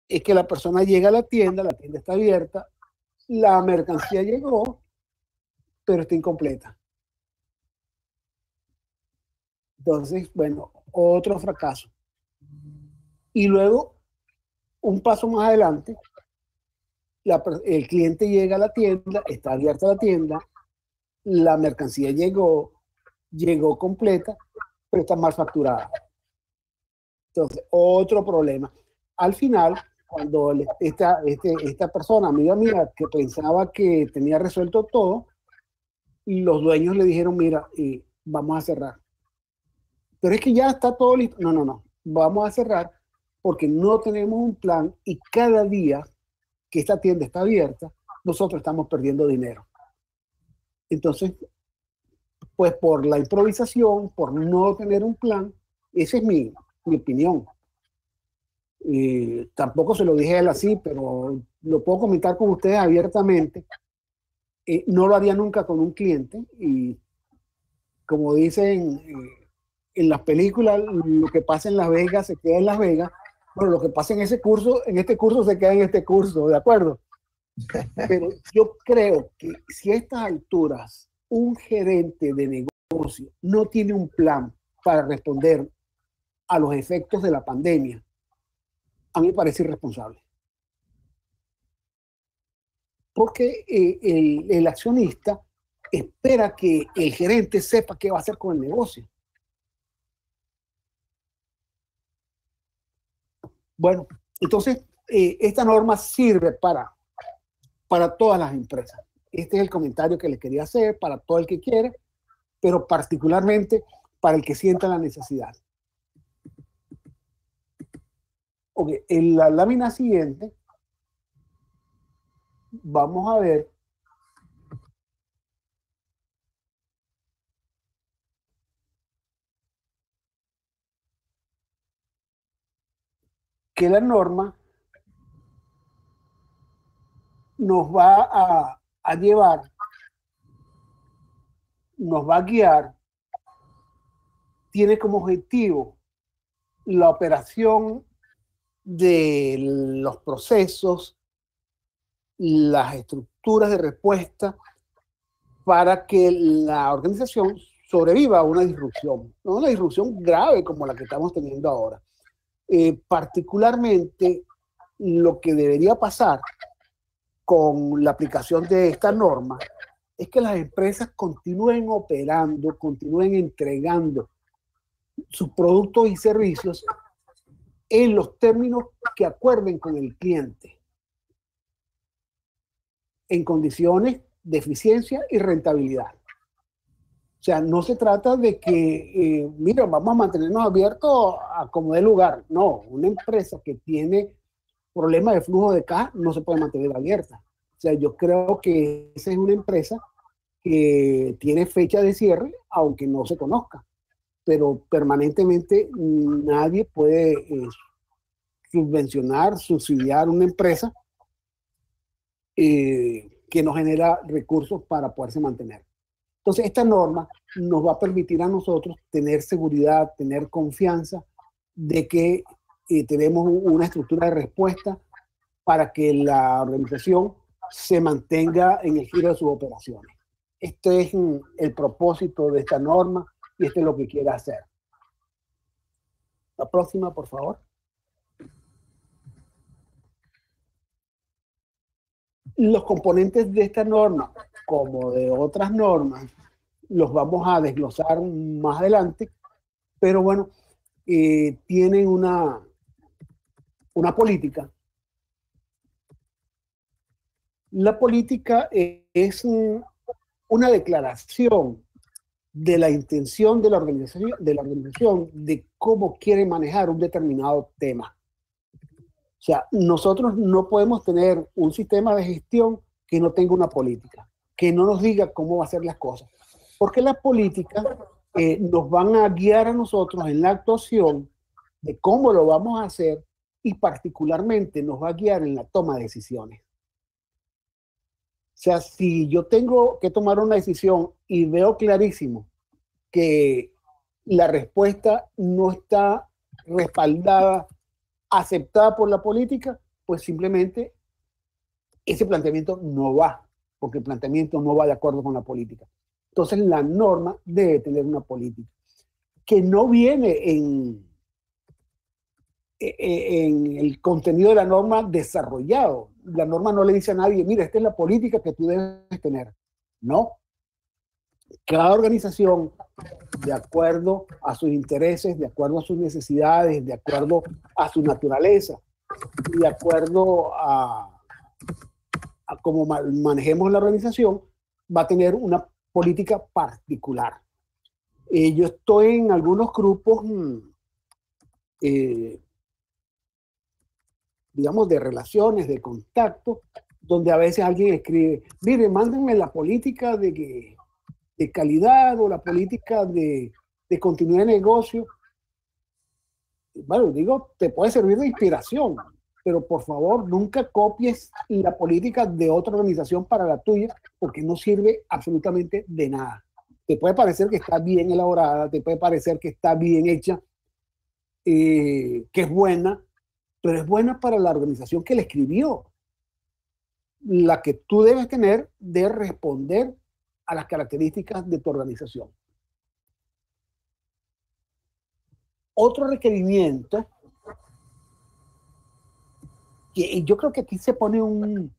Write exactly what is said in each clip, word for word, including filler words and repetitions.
es que la persona llega a la tienda, la tienda está abierta, la mercancía llegó, pero está incompleta. Entonces, bueno, otro fracaso. Y luego, un paso más adelante, la, el cliente llega a la tienda, está abierta la tienda, la mercancía llegó, llegó completa, pero está mal facturada. Entonces, otro problema. Al final, cuando esta, este, esta persona, amiga mía, que pensaba que tenía resuelto todo, los dueños le dijeron, mira, eh, vamos a cerrar. Pero es que ya está todo listo. No, no, no. Vamos a cerrar porque no tenemos un plan y cada día que esta tienda está abierta, nosotros estamos perdiendo dinero. Entonces, pues por la improvisación, por no tener un plan, esa es mi, mi opinión. Eh, tampoco se lo dije a él así, pero lo puedo comentar con ustedes abiertamente. Eh, no lo haría nunca con un cliente y como dicen eh, en las películas, lo que pasa en Las Vegas se queda en Las Vegas. Bueno, lo que pasa en ese curso, en este curso se queda en este curso, ¿de acuerdo? Pero yo creo que si a estas alturas un gerente de negocio no tiene un plan para responder a los efectos de la pandemia, a mí me parece irresponsable. Porque eh, el, el accionista espera que el gerente sepa qué va a hacer con el negocio. Bueno, entonces eh, esta norma sirve para, para todas las empresas. Este es el comentario que les quería hacer para todo el que quiere, pero particularmente para el que sienta la necesidad. Ok, en la lámina siguiente vamos a ver que la norma nos va a, a llevar, nos va a guiar, tiene como objetivo la operación de los procesos, las estructuras de respuesta para que la organización sobreviva a una disrupción, no una disrupción grave como la que estamos teniendo ahora. Eh, particularmente lo que debería pasar con la aplicación de esta norma es que las empresas continúen operando, continúen entregando sus productos y servicios en los términos que acuerden con el cliente, en condiciones de eficiencia y rentabilidad. O sea, no se trata de que, eh, mira, vamos a mantenernos abiertos a como dé lugar. No, una empresa que tiene problemas de flujo de caja no se puede mantener abierta. O sea, yo creo que esa es una empresa que tiene fecha de cierre, aunque no se conozca. Pero permanentemente nadie puede eh, subvencionar, subsidiar una empresa eh, que no genera recursos para poderse mantener. Entonces, esta norma nos va a permitir a nosotros tener seguridad, tener confianza de que eh, tenemos una estructura de respuesta para que la organización se mantenga en el giro de sus operaciones. Este es el propósito de esta norma y este es lo que quiere hacer. La próxima, por favor. Los componentes de esta norma, como de otras normas, los vamos a desglosar más adelante, pero bueno, eh, tienen una, una política. La política es una declaración de la intención de la organización, de la organización de cómo quiere manejar un determinado tema. O sea, nosotros no podemos tener un sistema de gestión que no tenga una política, que no nos diga cómo va a ser las cosas. Porque las políticas eh, nos van a guiar a nosotros en la actuación de cómo lo vamos a hacer y particularmente nos va a guiar en la toma de decisiones. O sea, si yo tengo que tomar una decisión y veo clarísimo que la respuesta no está respaldada, aceptada por la política, pues simplemente ese planteamiento no va, porque el planteamiento no va de acuerdo con la política. Entonces la norma debe tener una política que no viene en, en el contenido de la norma desarrollado. La norma no le dice a nadie, mira, esta es la política que tú debes tener. No. Cada organización, de acuerdo a sus intereses, de acuerdo a sus necesidades, de acuerdo a su naturaleza, de acuerdo a, a cómo manejemos la organización, va a tener una política particular. Eh, yo estoy en algunos grupos, eh, digamos, de relaciones, de contacto, donde a veces alguien escribe, mire, mándenme la política de, que, de calidad o la política de, de continuidad de negocio. Bueno, digo, te puede servir de inspiración, pero por favor nunca copies la política de otra organización para la tuya, porque no sirve absolutamente de nada. Te puede parecer que está bien elaborada, te puede parecer que está bien hecha, eh, que es buena, pero es buena para la organización que la escribió. La que tú debes tener de responder a las características de tu organización. Otro requerimiento, que yo creo que aquí se pone un,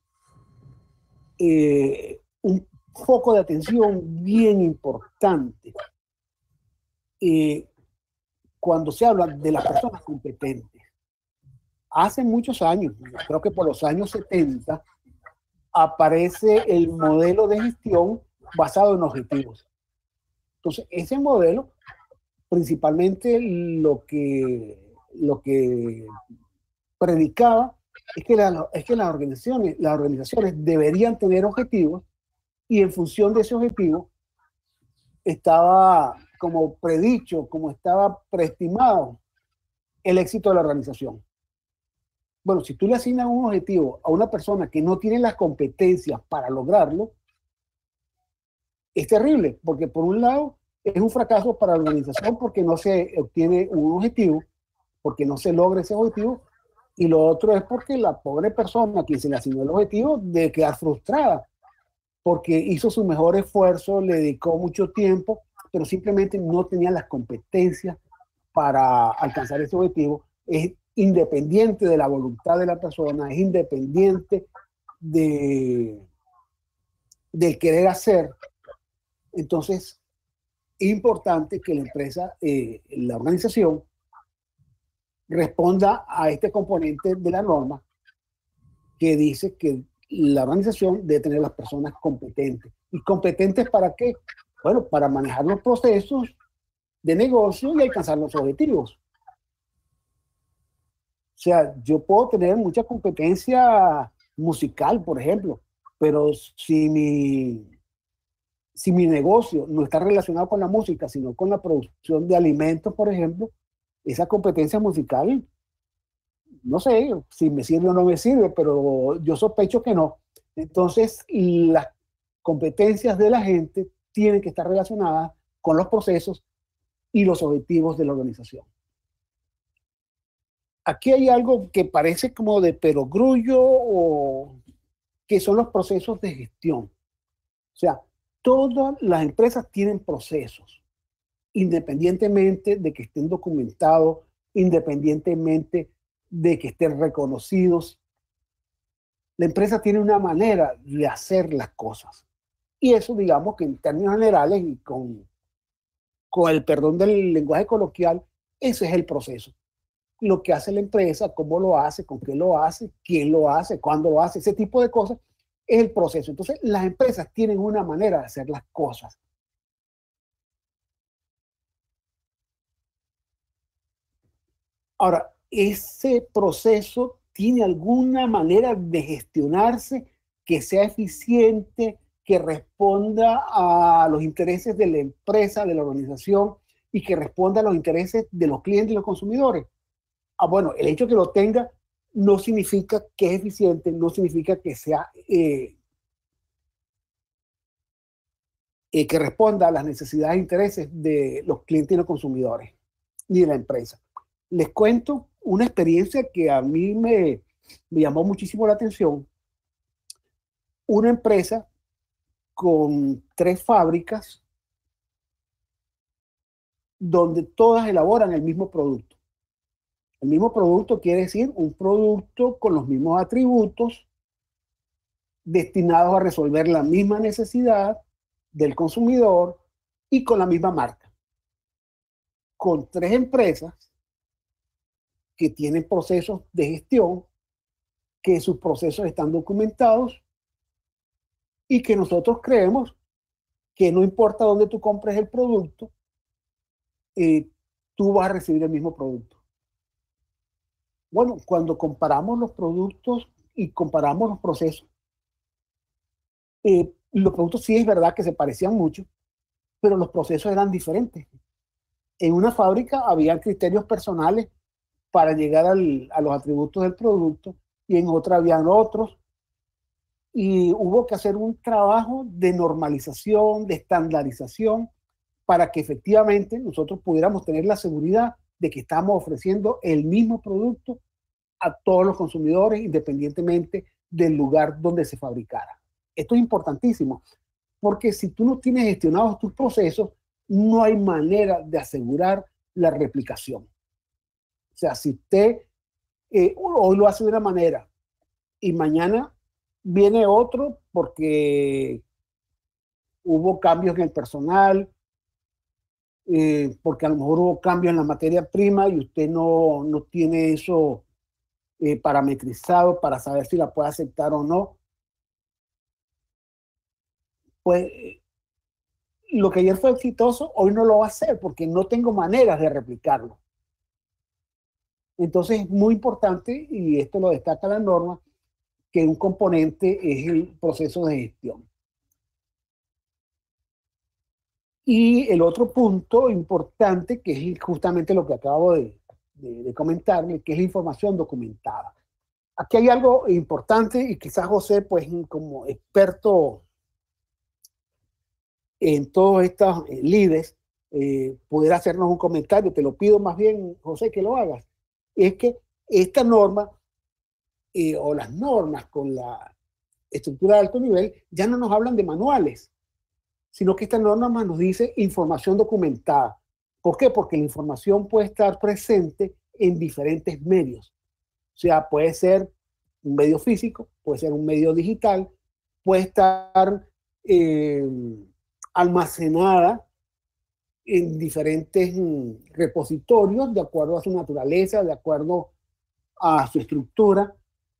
eh, un foco de atención bien importante eh, cuando se habla de las personas competentes. Hace muchos años, creo que por los años setenta, aparece el modelo de gestión basado en objetivos. Entonces, ese modelo, principalmente lo que, lo que predicaba es que, la, es que las, organizaciones, las organizaciones deberían tener objetivos y en función de ese objetivo estaba como predicho, como estaba preestimado el éxito de la organización. Bueno, si tú le asignas un objetivo a una persona que no tiene las competencias para lograrlo, es terrible, porque por un lado es un fracaso para la organización porque no se obtiene un objetivo, porque no se logra ese objetivo, y lo otro es porque la pobre persona a quien se le asignó el objetivo debe quedar frustrada, porque hizo su mejor esfuerzo, le dedicó mucho tiempo, pero simplemente no tenía las competencias para alcanzar ese objetivo. Es independiente de la voluntad de la persona, es independiente de, del querer hacer. Entonces, es importante que la empresa, eh, la organización, responda a este componente de la norma que dice que la organización debe tener las personas competentes. ¿Y competentes para qué? Bueno, para manejar los procesos de negocio y alcanzar los objetivos. O sea, yo puedo tener mucha competencia musical, por ejemplo, pero si mi, si mi negocio no está relacionado con la música, sino con la producción de alimentos, por ejemplo, esa competencia musical, no sé si me sirve o no me sirve, pero yo sospecho que no. Entonces, las competencias de la gente tienen que estar relacionadas con los procesos y los objetivos de la organización. Aquí hay algo que parece como de perogrullo, o que son los procesos de gestión. O sea, todas las empresas tienen procesos, independientemente de que estén documentados, independientemente de que estén reconocidos. La empresa tiene una manera de hacer las cosas. Y eso, digamos que en términos generales y con, con el perdón del lenguaje coloquial, ese es el proceso. Lo que hace la empresa, cómo lo hace, con qué lo hace, quién lo hace, cuándo lo hace, ese tipo de cosas es el proceso. Entonces, las empresas tienen una manera de hacer las cosas. Ahora, ese proceso tiene alguna manera de gestionarse que sea eficiente, que responda a los intereses de la empresa, de la organización, y que responda a los intereses de los clientes y los consumidores. Ah, bueno, el hecho de que lo tenga no significa que es eficiente, no significa que sea eh, eh, que responda a las necesidades e intereses de los clientes y los consumidores, ni de la empresa. Les cuento una experiencia que a mí me, me llamó muchísimo la atención una empresa con tres fábricas donde todas elaboran el mismo producto. El mismo producto quiere decir un producto con los mismos atributos destinados a resolver la misma necesidad del consumidor y con la misma marca. Con tres empresas que tienen procesos de gestión, que sus procesos están documentados y que nosotros creemos que no importa dónde tú compres el producto, eh, tú vas a recibir el mismo producto. Bueno, cuando comparamos los productos y comparamos los procesos, eh, los productos sí es verdad que se parecían mucho, pero los procesos eran diferentes. En una fábrica había criterios personales para llegar al, a los atributos del producto y en otra habían otros. Y hubo que hacer un trabajo de normalización, de estandarización, para que efectivamente nosotros pudiéramos tener la seguridad de que estamos ofreciendo el mismo producto a todos los consumidores, independientemente del lugar donde se fabricara. Esto es importantísimo, porque si tú no tienes gestionados tus procesos, no hay manera de asegurar la replicación. O sea, si usted eh, hoy lo hace de una manera y mañana viene otro porque hubo cambios en el personal, eh, porque a lo mejor hubo cambios en la materia prima y usted no, no tiene eso eh, parametrizado para saber si la puede aceptar o no, pues lo que ayer fue exitoso, hoy no lo va a hacer porque no tengo maneras de replicarlo. Entonces es muy importante, y esto lo destaca la norma, que un componente es el proceso de gestión. Y el otro punto importante, que es justamente lo que acabo de, de, de comentarle, que es la información documentada. Aquí hay algo importante y quizás José, pues como experto en todos estos eh, líderes, eh, pudiera hacernos un comentario. Te lo pido más bien, José, que lo hagas. Es que esta norma eh, o las normas con la estructura de alto nivel ya no nos hablan de manuales, sino que esta norma nos dice información documentada. ¿Por qué? Porque la información puede estar presente en diferentes medios. O sea, puede ser un medio físico, puede ser un medio digital, puede estar eh, almacenada en diferentes repositorios de acuerdo a su naturaleza, de acuerdo a su estructura.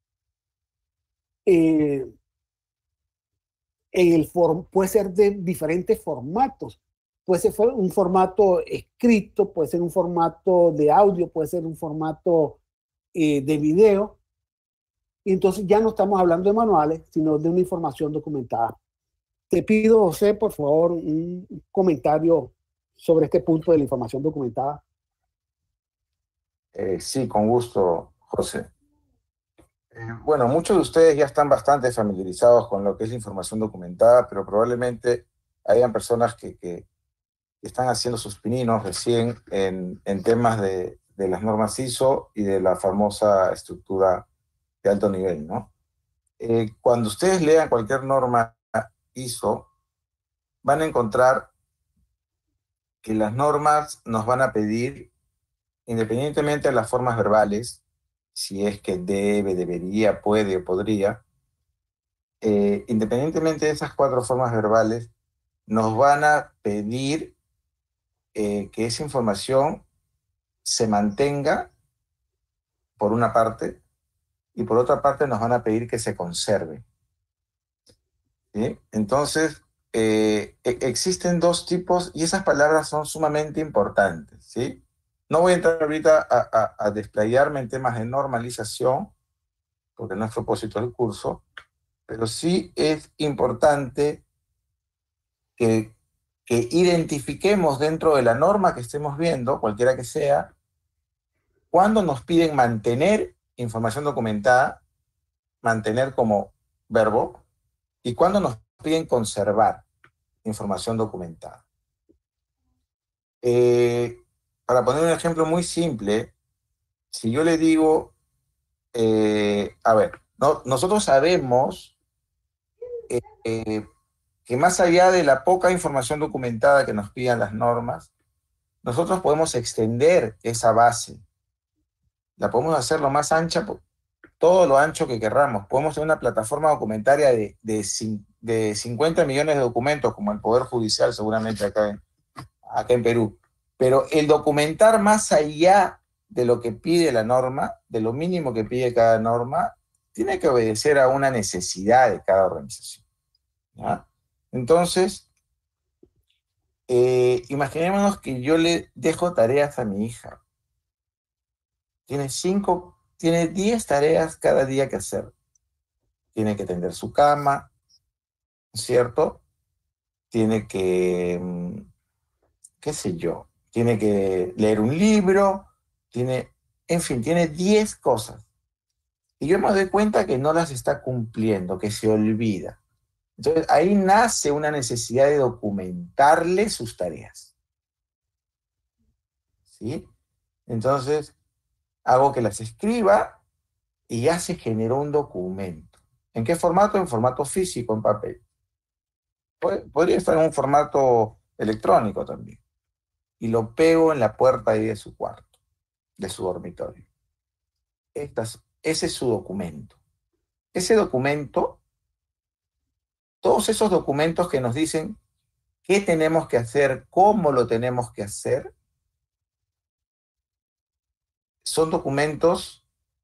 Eh, en el form, puede ser de diferentes formatos. Puede ser un formato escrito, puede ser un formato de audio, puede ser un formato eh, de video. Y entonces ya no estamos hablando de manuales, sino de una información documentada. Te pido, José, por favor, un comentario sobre este punto de la información documentada. Eh, sí, con gusto, José. Eh, bueno, muchos de ustedes ya están bastante familiarizados con lo que es la información documentada, pero probablemente hayan personas que, que están haciendo sus pininos recién en, en temas de, de las normas I S O y de la famosa estructura de alto nivel, ¿no? Eh, cuando ustedes lean cualquier norma I S O, van a encontrar que las normas nos van a pedir, independientemente de las formas verbales, si es que debe, debería, puede o podría, eh, independientemente de esas cuatro formas verbales, nos van a pedir eh, que esa información se mantenga, por una parte, y por otra parte nos van a pedir que se conserve. ¿Sí? Entonces, eh, e existen dos tipos, y esas palabras son sumamente importantes, ¿sí? No voy a entrar ahorita a, a, a desplayarme en temas de normalización, porque no es propósito del curso, pero sí es importante que, que identifiquemos dentro de la norma que estemos viendo, cualquiera que sea, cuando nos piden mantener información documentada, mantener como verbo, y cuando nos piden conservar información documentada. Eh, para poner un ejemplo muy simple, si yo le digo eh, a ver, no, nosotros sabemos eh, eh, que más allá de la poca información documentada que nos piden las normas, nosotros podemos extender esa base. La podemos hacer lo más ancha, todo lo ancho que querramos. Podemos tener una plataforma documentaria de, de, de cincuenta millones de documentos, como el Poder Judicial seguramente acá en, acá en Perú. Pero el documentar más allá de lo que pide la norma, de lo mínimo que pide cada norma, tiene que obedecer a una necesidad de cada organización, ¿ya? Entonces, eh, imaginémonos que yo le dejo tareas a mi hija. Tiene cinco, tiene diez tareas cada día que hacer. Tiene que tender su cama, ¿cierto? Tiene que, mm, qué sé yo, tiene que leer un libro, tiene, en fin, tiene diez cosas. Y yo me doy cuenta que no las está cumpliendo, que se olvida. Entonces ahí nace una necesidad de documentarle sus tareas, ¿sí? Entonces hago que las escriba y ya se generó un documento. ¿En qué formato? En formato físico, en papel. Podría estar en un formato electrónico también. Y lo pego en la puerta ahí de su cuarto, de su dormitorio. Estas, ese es su documento. Ese documento, todos esos documentos que nos dicen qué tenemos que hacer, cómo lo tenemos que hacer, son documentos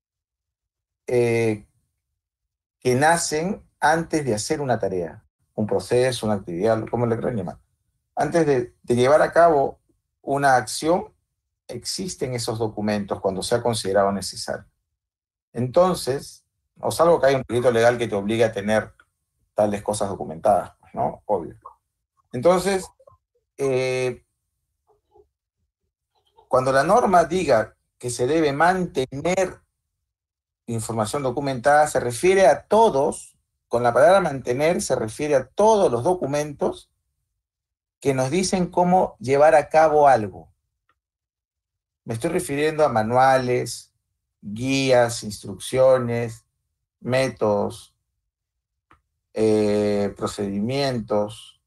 eh, que nacen antes de hacer una tarea, un proceso, una actividad, como le quieran llamar. Antes de, de llevar a cabo una acción, existen esos documentos cuando sea considerado necesario. Entonces, o salvo que haya un proyecto legal que te obligue a tener tales cosas documentadas, ¿no? Obvio. Entonces, eh, cuando la norma diga que se debe mantener información documentada, se refiere a todos, con la palabra mantener se refiere a todos los documentos que nos dicen cómo llevar a cabo algo. Me estoy refiriendo a manuales, guías, instrucciones, métodos, eh, procedimientos.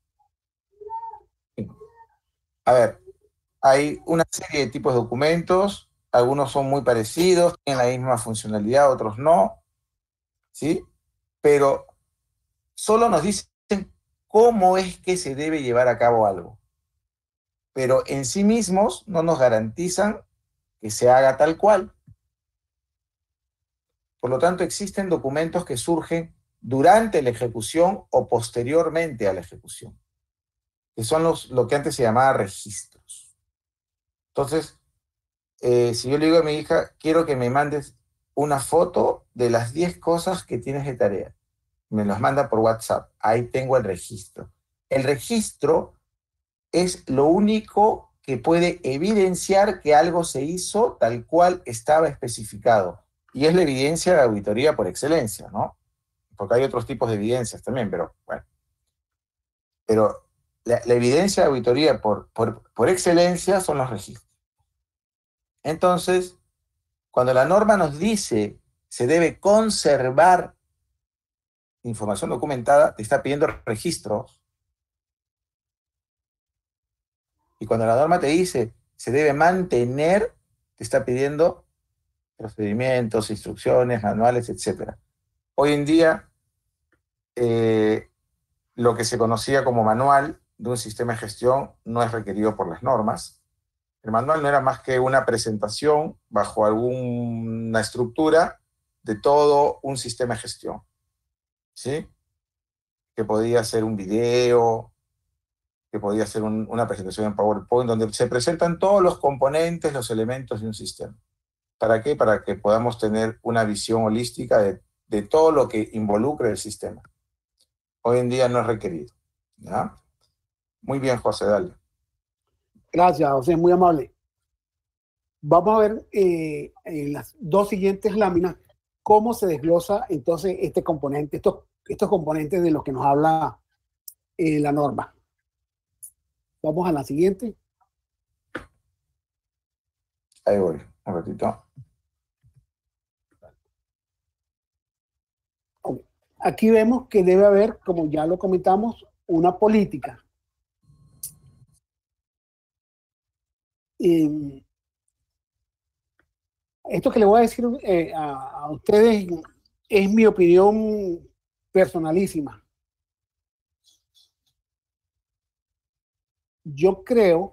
A ver, hay una serie de tipos de documentos, algunos son muy parecidos, tienen la misma funcionalidad, otros no, ¿sí? Pero solo nos dicen cómo es que se debe llevar a cabo algo. Pero en sí mismos no nos garantizan que se haga tal cual. Por lo tanto, existen documentos que surgen durante la ejecución o posteriormente a la ejecución, que son los, lo que antes se llamaba registros. Entonces, eh, si yo le digo a mi hija, quiero que me mandes una foto de las diez cosas que tienes de tarea, me las manda por WhatsApp, ahí tengo el registro. El registro es lo único que puede evidenciar que algo se hizo tal cual estaba especificado. Y es la evidencia de auditoría por excelencia, ¿no? Porque hay otros tipos de evidencias también, pero bueno. Pero la, la evidencia de auditoría por, por, por excelencia son los registros. Entonces, cuando la norma nos dice se debe conservar información documentada, te está pidiendo registros. Y cuando la norma te dice se debe mantener, te está pidiendo procedimientos, instrucciones, manuales, etcétera. Hoy en día, eh, lo que se conocía como manual de un sistema de gestión no es requerido por las normas. El manual no era más que una presentación bajo alguna estructura de todo un sistema de gestión, ¿sí? Que podía ser un video, que podía ser un, una presentación en PowerPoint, donde se presentan todos los componentes, los elementos de un sistema. ¿Para qué? Para que podamos tener una visión holística de, de todo lo que involucre el sistema. Hoy en día no es requerido, ¿ya? Muy bien, José, dale. Gracias, José, muy amable. Vamos a ver eh, en las dos siguientes láminas cómo se desglosa entonces este componente, estos, estos componentes de los que nos habla eh, la norma. Vamos a la siguiente. Ahí voy, un ratito. aquí vemos que debe haber, como ya lo comentamos, una política. Eh, esto que le voy a decir eh, a, a ustedes es mi opinión personalísima. Yo creo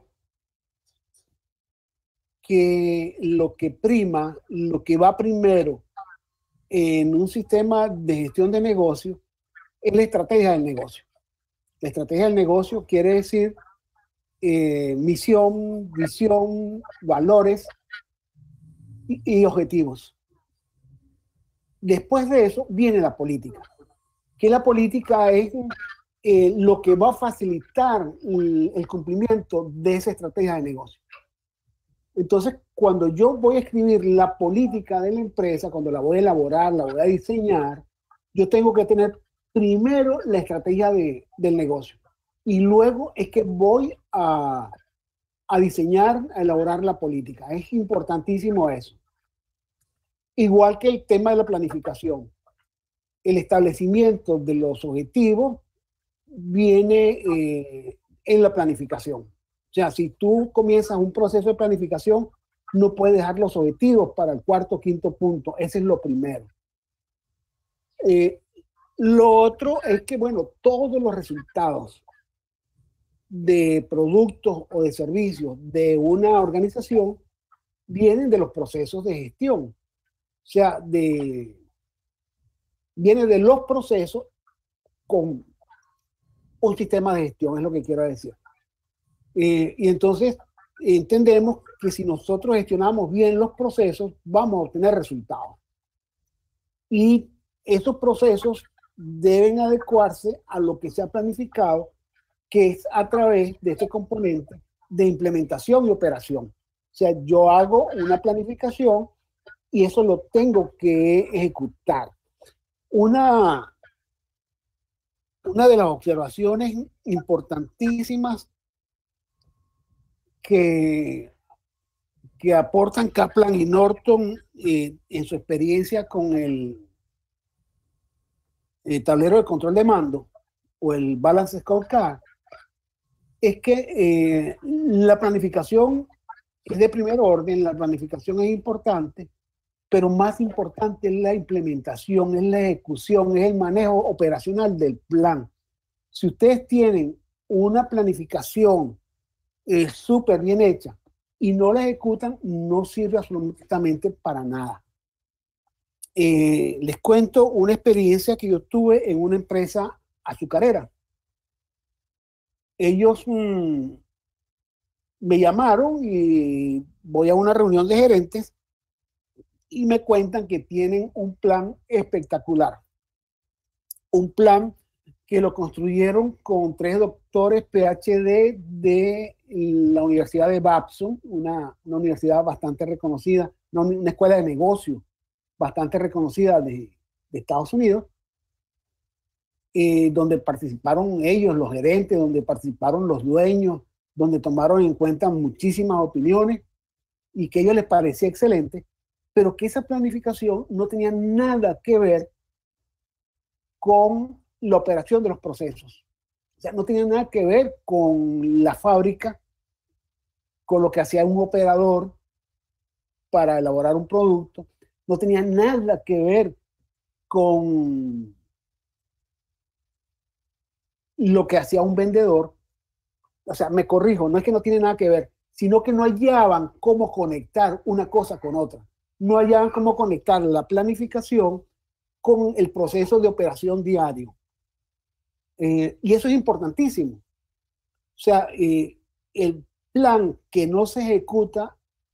que lo que prima, lo que va primero en un sistema de gestión de negocio es la estrategia del negocio. La estrategia del negocio quiere decir eh, misión, visión, valores y, y objetivos. Después de eso viene la política, que la política es eh, lo que va a facilitar el, el cumplimiento de esa estrategia de negocio. Entonces, cuando yo voy a escribir la política de la empresa, cuando la voy a elaborar, la voy a diseñar, yo tengo que tener primero la estrategia de, del negocio. Y luego es que voy a, a diseñar, a elaborar la política. Es importantísimo eso. Igual que el tema de la planificación. El establecimiento de los objetivos viene eh, en la planificación. O sea, si tú comienzas un proceso de planificación, no puedes dejar los objetivos para el cuarto o quinto punto. Ese es lo primero. Eh, lo otro es que, bueno, todos los resultados de productos o de servicios de una organización vienen de los procesos de gestión. O sea, de, viene de los procesos con un sistema de gestión, es lo que quiero decir. Eh, y entonces entendemos que si nosotros gestionamos bien los procesos, vamos a obtener resultados. Y esos procesos deben adecuarse a lo que se ha planificado, que es a través de este componente de implementación y operación. O sea, yo hago una planificación y eso lo tengo que ejecutar. Una, una de las observaciones importantísimas que, que aportan Kaplan y Norton eh, en su experiencia con el, el tablero de control de mando o el Balance Scorecard es que eh, la planificación es de primer orden, la planificación es importante, pero más importante es la implementación, es la ejecución, es el manejo operacional del plan. Si ustedes tienen una planificación eh, súper bien hecha y no la ejecutan, no sirve absolutamente para nada. Eh, les cuento una experiencia que yo tuve en una empresa azucarera. Ellos mmm, me llamaron y voy a una reunión de gerentes y me cuentan que tienen un plan espectacular. Un plan que lo construyeron con tres doctores P H D de la Universidad de Babson, una, una universidad bastante reconocida, una, una escuela de negocios bastante reconocida de, de Estados Unidos, eh, donde participaron ellos, los gerentes, donde participaron los dueños, donde tomaron en cuenta muchísimas opiniones y que a ellos les parecía excelente, pero que esa planificación no tenía nada que ver con la operación de los procesos. O sea, no tenía nada que ver con la fábrica, con lo que hacía un operador para elaborar un producto. No tenía nada que ver con lo que hacía un vendedor. O sea, me corrijo, no es que no tiene nada que ver, sino que no hallaban cómo conectar una cosa con otra. No hallaban cómo conectar la planificación con el proceso de operación diario. Eh, y eso es importantísimo. O sea, eh, el plan que no se ejecuta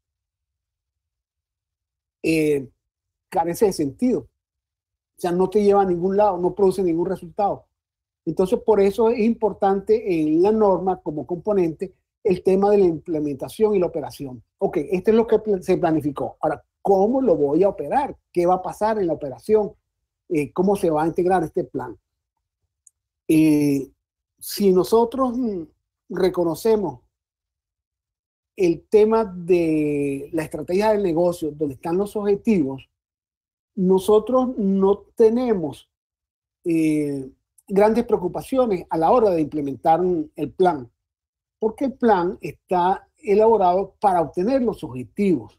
eh, carece de sentido. O sea, no te lleva a ningún lado, no produce ningún resultado. Entonces, por eso es importante en la norma como componente el tema de la implementación y la operación. Ok, esto es lo que se planificó. Ahora, ¿cómo lo voy a operar? ¿Qué va a pasar en la operación? Eh, ¿Cómo se va a integrar este plan? Eh, si nosotros reconocemos el tema de la estrategia del negocio, donde están los objetivos, nosotros no tenemos eh, grandes preocupaciones a la hora de implementar el plan, porque el plan está elaborado para obtener los objetivos.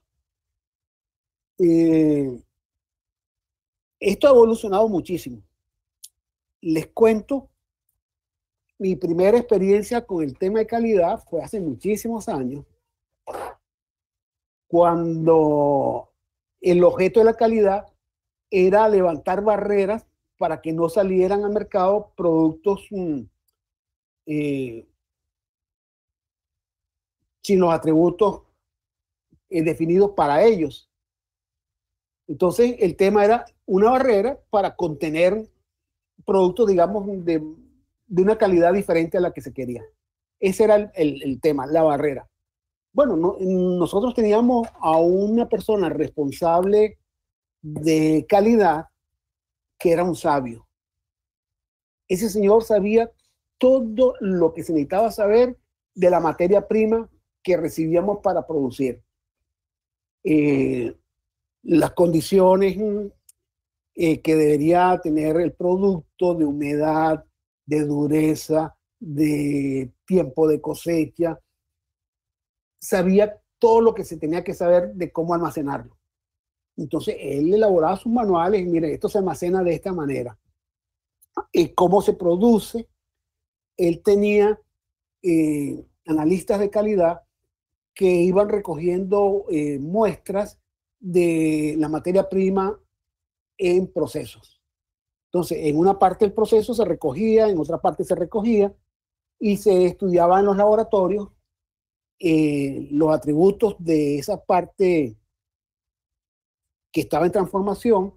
Eh, esto ha evolucionado muchísimo. Les cuento, mi primera experiencia con el tema de calidad fue hace muchísimos años, cuando el objeto de la calidad era levantar barreras para que no salieran al mercado productos eh, sin los atributos eh, definidos para ellos. Entonces, el tema era una barrera para contener productos, digamos, de, de una calidad diferente a la que se quería. Ese era el, el, el tema, la barrera. Bueno, no, nosotros teníamos a una persona responsable de calidad que era un sabio. Ese señor sabía todo lo que se necesitaba saber de la materia prima que recibíamos para producir. Eh, las condiciones eh, que debería tener el producto, de humedad, de dureza, de tiempo de cosecha. Sabía todo lo que se tenía que saber de cómo almacenarlo. Entonces, él elaboraba sus manuales y mire, esto se almacena de esta manera. Y cómo se produce. Él tenía eh, analistas de calidad que iban recogiendo eh, muestras de la materia prima en procesos. Entonces, en una parte del proceso se recogía, en otra parte se recogía y se estudiaba en los laboratorios eh, los atributos de esa parte que estaba en transformación.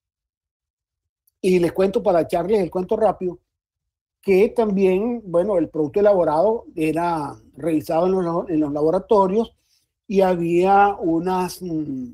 Y les cuento, para echarles el cuento rápido, que también, bueno, el producto elaborado era revisado en los, en los laboratorios y había unas, mmm,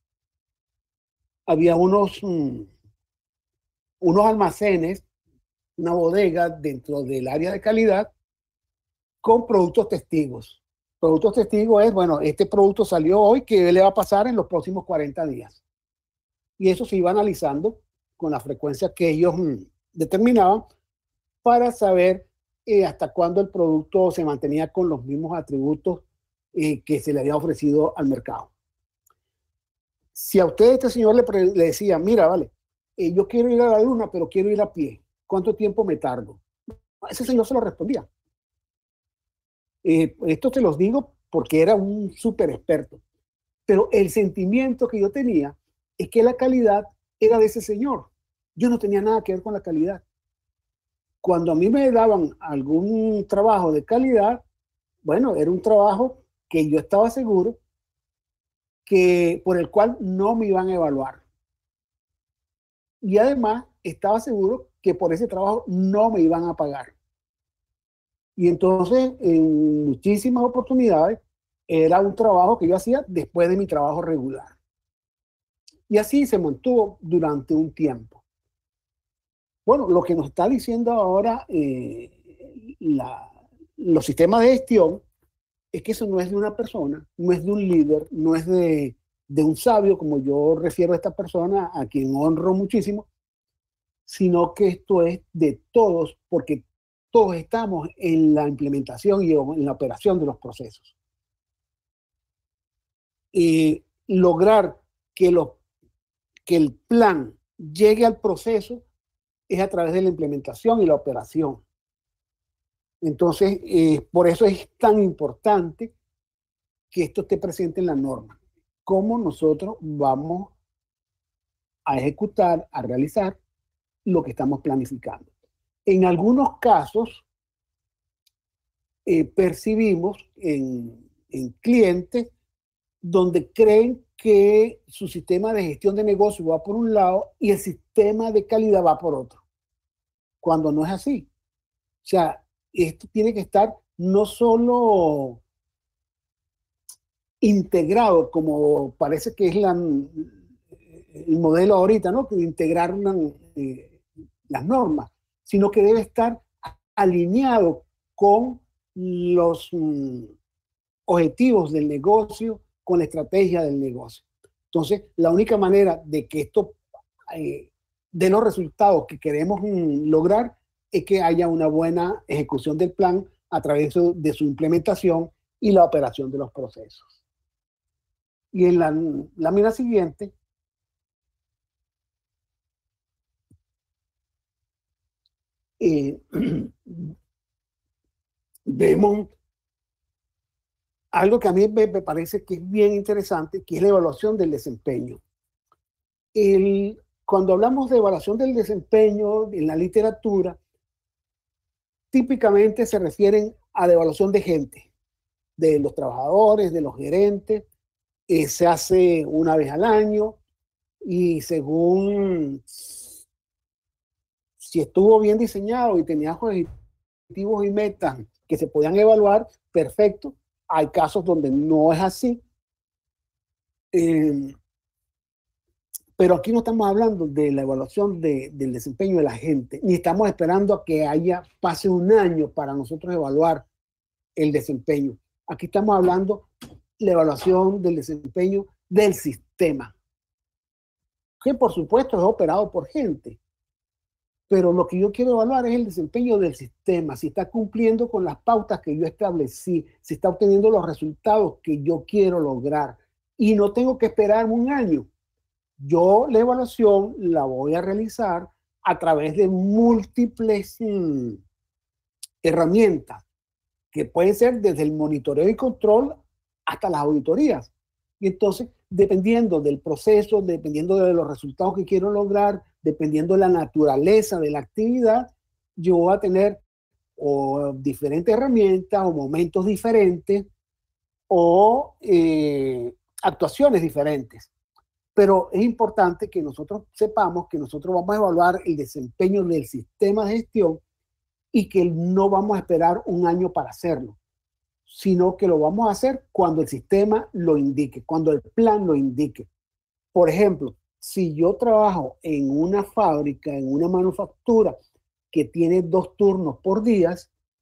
había unos, mmm, unos almacenes, una bodega dentro del área de calidad con productos testigos. Productos testigos es, bueno, este producto salió hoy, ¿qué le va a pasar en los próximos cuarenta días? Y eso se iba analizando con la frecuencia que ellos mmm, determinaban, para saber eh, hasta cuándo el producto se mantenía con los mismos atributos eh, que se le había ofrecido al mercado. Si a usted este señor le, le decía, mira, vale, eh, yo quiero ir a la luna, pero quiero ir a pie, ¿cuánto tiempo me tardo? Ese señor se lo respondía. Eh, esto te los digo porque era un súper experto, pero el sentimiento que yo tenía es que la calidad era de ese señor. Yo no tenía nada que ver con la calidad. Cuando a mí me daban algún trabajo de calidad, bueno, era un trabajo que yo estaba seguro que por el cual no me iban a evaluar. Y además estaba seguro que por ese trabajo no me iban a pagar. Y entonces, en muchísimas oportunidades, era un trabajo que yo hacía después de mi trabajo regular. Y así se mantuvo durante un tiempo. Bueno, lo que nos está diciendo ahora eh, la, los sistemas de gestión es que eso no es de una persona, no es de un líder, no es de, de un sabio, como yo refiero a esta persona, a quien honro muchísimo, sino que esto es de todos, porque todos estamos en la implementación y en la operación de los procesos. Y lograr que, lo, que el plan llegue al proceso es a través de la implementación y la operación. Entonces, eh, por eso es tan importante que esto esté presente en la norma. Cómo nosotros vamos a ejecutar, a realizar lo que estamos planificando. En algunos casos, eh, percibimos en, en clientes donde creen que su sistema de gestión de negocio va por un lado y el sistema de calidad va por otro, cuando no es así. O sea, esto tiene que estar no solo integrado, como parece que es la, el modelo ahorita, ¿no? Que integrar una, eh, las normas, sino que debe estar alineado con los um, objetivos del negocio, con la estrategia del negocio. Entonces, la única manera de que esto eh, de los resultados que queremos mm, lograr es que haya una buena ejecución del plan a través de su, de su implementación y la operación de los procesos. Y en la lámina siguiente, eh, vemos algo que a mí me, me parece que es bien interesante, que es la evaluación del desempeño. El, cuando hablamos de evaluación del desempeño en la literatura, típicamente se refieren a la evaluación de gente, de los trabajadores, de los gerentes. Eh, se hace una vez al año y según si estuvo bien diseñado y tenía objetivos y metas que se podían evaluar, perfecto. Hay casos donde no es así. Eh, pero aquí no estamos hablando de la evaluación de, del desempeño de la gente, ni estamos esperando a que haya, pase un año para nosotros evaluar el desempeño. Aquí estamos hablando de la evaluación del desempeño del sistema, que por supuesto es operado por gente. Pero lo que yo quiero evaluar es el desempeño del sistema, si está cumpliendo con las pautas que yo establecí, si está obteniendo los resultados que yo quiero lograr. Y no tengo que esperar un año. Yo la evaluación la voy a realizar a través de múltiples mm, herramientas, que pueden ser desde el monitoreo y control hasta las auditorías. Y entonces, dependiendo del proceso, dependiendo de los resultados que quiero lograr, dependiendo de la naturaleza de la actividad, yo voy a tener o diferentes herramientas o momentos diferentes o eh, actuaciones diferentes. Pero es importante que nosotros sepamos que nosotros vamos a evaluar el desempeño del sistema de gestión y que no vamos a esperar un año para hacerlo, sino que lo vamos a hacer cuando el sistema lo indique, cuando el plan lo indique. Por ejemplo, si yo trabajo en una fábrica, en una manufactura que tiene dos turnos por día,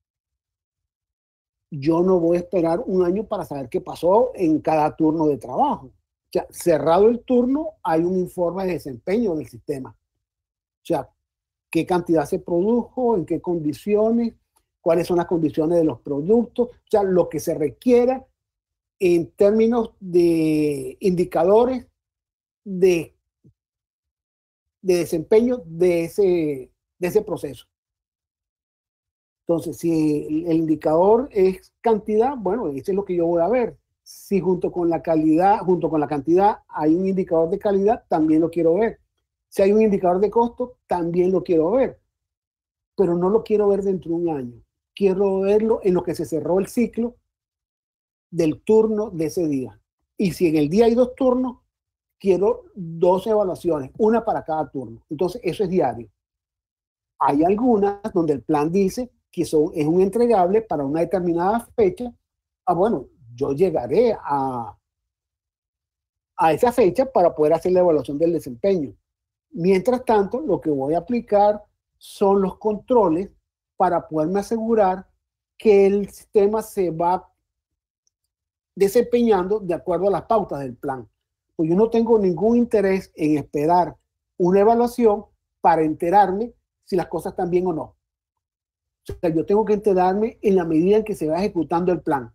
yo no voy a esperar un año para saber qué pasó en cada turno de trabajo. O sea, cerrado el turno, hay un informe de desempeño del sistema. O sea, qué cantidad se produjo, en qué condiciones, cuáles son las condiciones de los productos, o sea, lo que se requiera en términos de indicadores de, de desempeño de ese, de ese proceso. Entonces, si el, el indicador es cantidad, bueno, eso es lo que yo voy a ver. Si junto con la calidad, junto con la cantidad hay un indicador de calidad, también lo quiero ver. Si hay un indicador de costo, también lo quiero ver. Pero no lo quiero ver dentro de un año. Quiero verlo en lo que se cerró el ciclo del turno de ese día. Y si en el día hay dos turnos, quiero dos evaluaciones, una para cada turno. Entonces, eso es diario. Hay algunas donde el plan dice que son, es un entregable para una determinada fecha. Ah, bueno, yo llegaré a, a esa fecha para poder hacer la evaluación del desempeño. Mientras tanto, lo que voy a aplicar son los controles para poderme asegurar que el sistema se va desempeñando de acuerdo a las pautas del plan. Pues yo no tengo ningún interés en esperar una evaluación para enterarme si las cosas están bien o no. O sea, yo tengo que enterarme en la medida en que se va ejecutando el plan.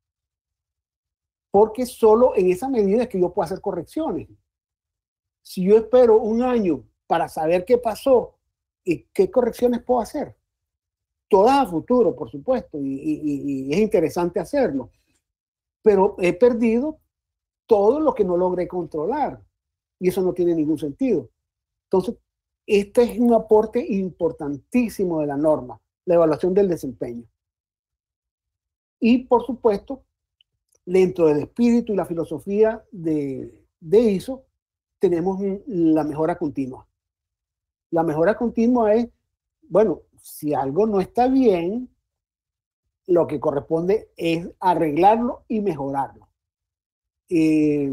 Porque solo en esa medida es que yo puedo hacer correcciones. Si yo espero un año para saber qué pasó y qué correcciones puedo hacer, todas a futuro, por supuesto, y, y, y es interesante hacerlo, pero he perdido todo lo que no logré controlar y eso no tiene ningún sentido. Entonces, este es un aporte importantísimo de la norma, la evaluación del desempeño. Y, por supuesto, dentro del espíritu y la filosofía de, de I S O, tenemos la mejora continua. La mejora continua es, bueno, si algo no está bien, lo que corresponde es arreglarlo y mejorarlo. Eh,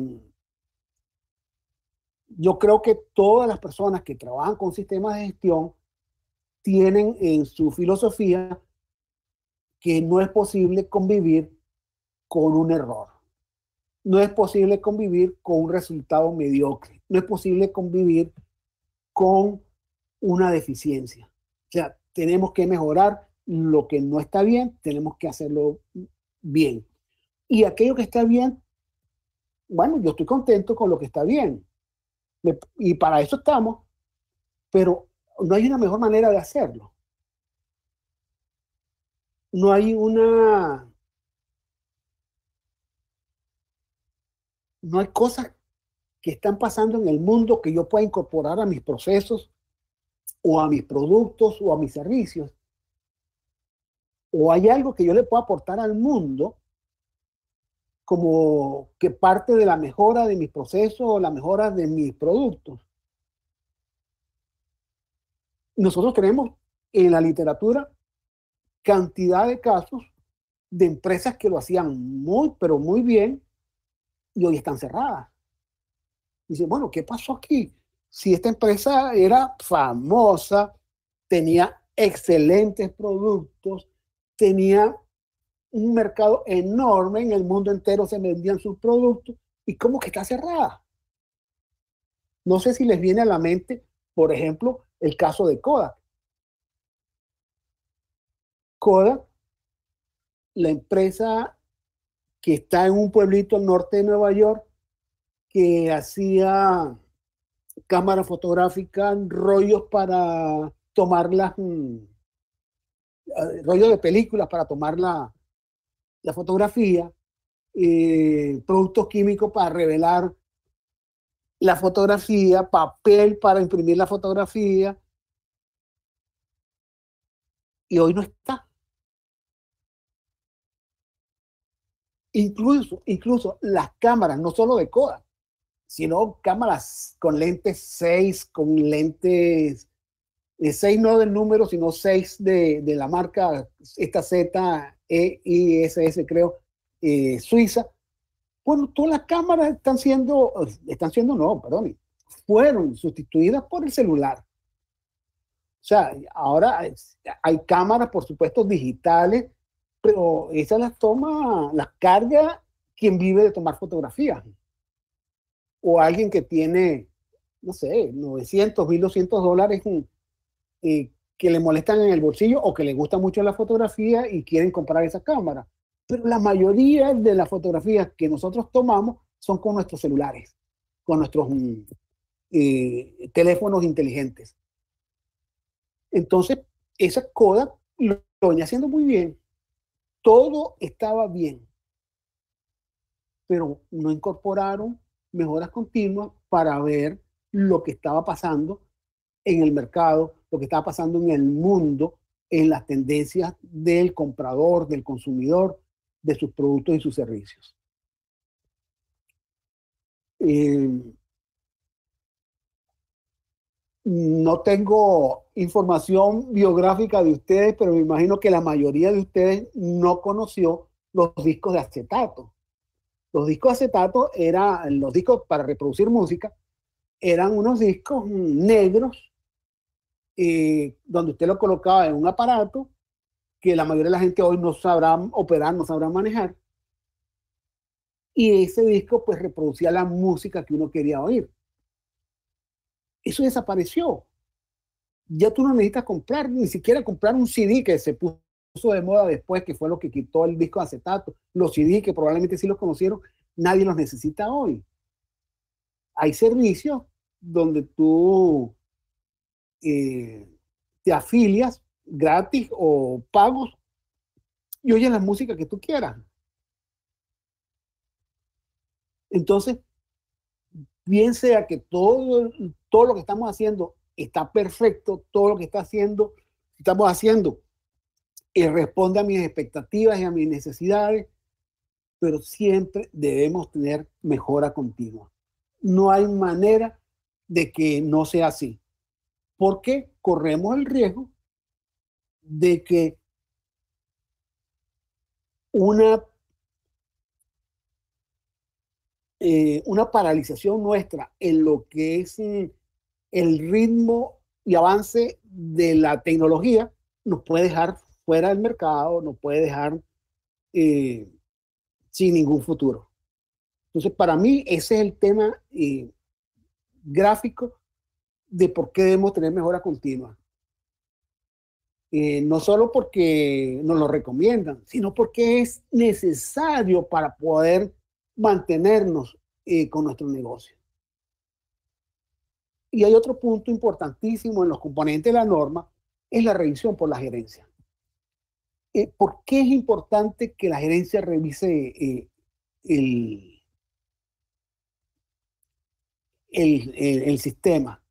yo creo que todas las personas que trabajan con sistemas de gestión tienen en su filosofía que no es posible convivir con un error. No es posible convivir con un resultado mediocre. No es posible convivir con una deficiencia. O sea, tenemos que mejorar lo que no está bien, tenemos que hacerlo bien. Y aquello que está bien, bueno, yo estoy contento con lo que está bien. Me- y para eso estamos, pero no hay una mejor manera de hacerlo. No hay una, no hay cosas que están pasando en el mundo que yo pueda incorporar a mis procesos o a mis productos o a mis servicios. O hay algo que yo le pueda aportar al mundo como que parte de la mejora de mis procesos o la mejora de mis productos. Nosotros tenemos en la literatura cantidad de casos de empresas que lo hacían muy, pero muy bien y hoy están cerradas. Dice, bueno, ¿qué pasó aquí? Si esta empresa era famosa, tenía excelentes productos, tenía un mercado enorme, en el mundo entero se vendían sus productos, ¿y cómo que está cerrada? No sé si les viene a la mente, por ejemplo, el caso de Kodak. Kodak, la empresa que está en un pueblito al norte de Nueva York, que hacía cámaras fotográficas, rollos para tomar las, mm, eh, rollos de películas para tomar la, la fotografía, eh, productos químicos para revelar la fotografía, papel para imprimir la fotografía, y hoy no está. Incluso, incluso las cámaras, no solo de Kodak, sino cámaras con lentes seis, con lentes eh, seis no del número, sino seis de, de la marca, esta Z E I S S, creo, eh, suiza. Bueno, todas las cámaras están siendo, están siendo, no, perdón, fueron sustituidas por el celular. O sea, ahora hay cámaras, por supuesto, digitales, pero esas las toma, las carga quien vive de tomar fotografías. O alguien que tiene, no sé, novecientos, mil doscientos dólares eh, que le molestan en el bolsillo o que le gusta mucho la fotografía y quieren comprar esa cámara. Pero la mayoría de las fotografías que nosotros tomamos son con nuestros celulares, con nuestros mm, eh, teléfonos inteligentes. Entonces, esa Kodak lo, lo venía haciendo muy bien. Todo estaba bien, pero no incorporaron mejoras continuas para ver lo que estaba pasando en el mercado, lo que estaba pasando en el mundo, en las tendencias del comprador, del consumidor, de sus productos y sus servicios. Eh, no tengo información biográfica de ustedes, pero me imagino que la mayoría de ustedes no conoció los discos de acetato. Los discos de acetato eran los discos para reproducir música, eran unos discos negros eh, donde usted lo colocaba en un aparato que la mayoría de la gente hoy no sabrá operar, no sabrá manejar. Y ese disco pues reproducía la música que uno quería oír. Eso desapareció. Ya tú no necesitas comprar, ni siquiera comprar un C D que se puso de moda después, que fue lo que quitó el disco de acetato. Los C D que probablemente sí los conocieron, nadie los necesita hoy. Hay servicios donde tú eh, te afilias gratis o pagos y oyes la música que tú quieras. Entonces, bien sea que todo, todo lo que estamos haciendo está perfecto, todo lo que está haciendo, estamos haciendo y responde a mis expectativas y a mis necesidades, pero siempre debemos tener mejora continua. No hay manera de que no sea así, porque corremos el riesgo de que una, eh, una paralización nuestra en lo que es eh, el ritmo y avance de la tecnología nos puede dejar fuera del mercado, nos puede dejar eh, sin ningún futuro. Entonces, para mí, ese es el tema eh, gráfico de por qué debemos tener mejora continua. Eh, no solo porque nos lo recomiendan, sino porque es necesario para poder mantenernos eh, con nuestro negocio. Y hay otro punto importantísimo en los componentes de la norma, es la revisión por la gerencia. Eh, ¿Por qué es importante que la gerencia revise eh, el, el, el, el sistema?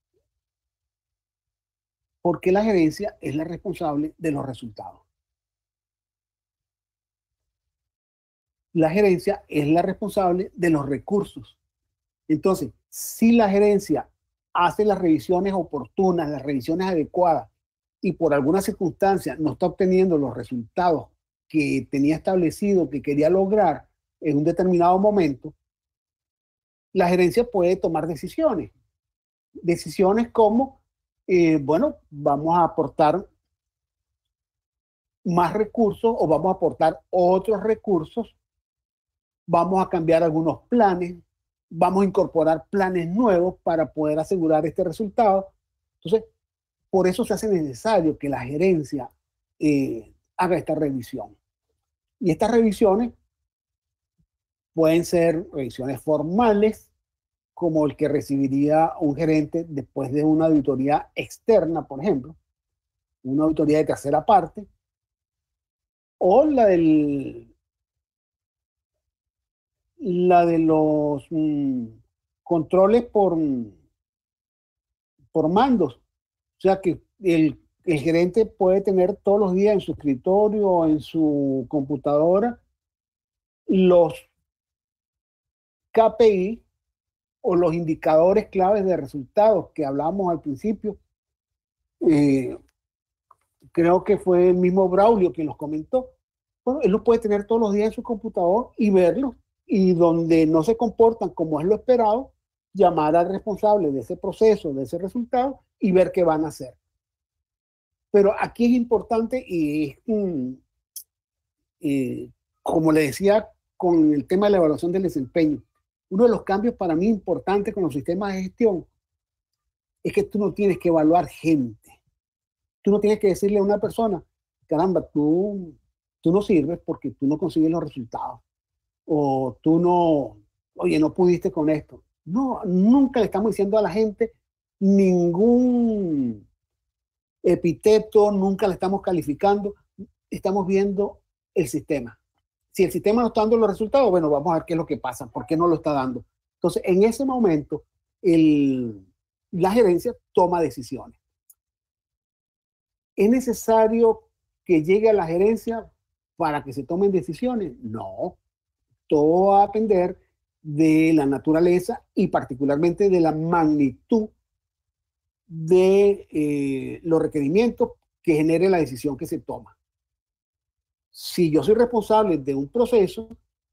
Porque la gerencia es la responsable de los resultados. La gerencia es la responsable de los recursos. Entonces, si la gerencia hace las revisiones oportunas, las revisiones adecuadas, y por alguna circunstancia no está obteniendo los resultados que tenía establecido, que quería lograr en un determinado momento, la gerencia puede tomar decisiones. Decisiones como, eh, bueno, vamos a aportar más recursos o vamos a aportar otros recursos, vamos a cambiar algunos planes, vamos a incorporar planes nuevos para poder asegurar este resultado. Entonces, por eso se hace necesario que la gerencia eh, haga esta revisión. Y estas revisiones pueden ser revisiones formales, como el que recibiría un gerente después de una auditoría externa, por ejemplo, una auditoría de tercera parte, o la del la de los mm, controles por, por mandos. O sea que el, el gerente puede tener todos los días en su escritorio o en su computadora los K P I o los indicadores claves de resultados que hablábamos al principio. Eh, creo que fue el mismo Braulio quien los comentó. Bueno, él los puede tener todos los días en su computador y verlos, y donde no se comportan como es lo esperado, llamar al responsable de ese proceso, de ese resultado, y ver qué van a hacer. Pero aquí es importante, y mm, eh, como le decía con el tema de la evaluación del desempeño, uno de los cambios para mí importantes con los sistemas de gestión es que tú no tienes que evaluar gente. Tú no tienes que decirle a una persona, caramba, tú, tú no sirves porque tú no consigues los resultados. O tú no, oye, no pudiste con esto. No, nunca le estamos diciendo a la gente ningún epíteto, nunca le estamos calificando. Estamos viendo el sistema. Si el sistema no está dando los resultados, bueno, vamos a ver qué es lo que pasa, por qué no lo está dando. Entonces, en ese momento, el, la gerencia toma decisiones. ¿Es necesario que llegue a la gerencia para que se tomen decisiones? No. Todo va a depender de la naturaleza y particularmente de la magnitud de eh, los requerimientos que genere la decisión que se toma. Si yo soy responsable de un proceso,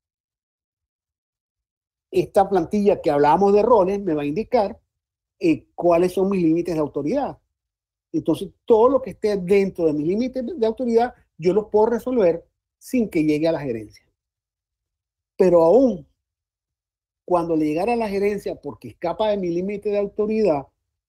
esta plantilla que hablábamos de roles me va a indicar eh, cuáles son mis límites de autoridad. Entonces, todo lo que esté dentro de mis límites de autoridad, yo lo puedo resolver sin que llegue a la gerencia. Pero aún cuando le llegara a la gerencia porque escapa de mi límite de autoridad,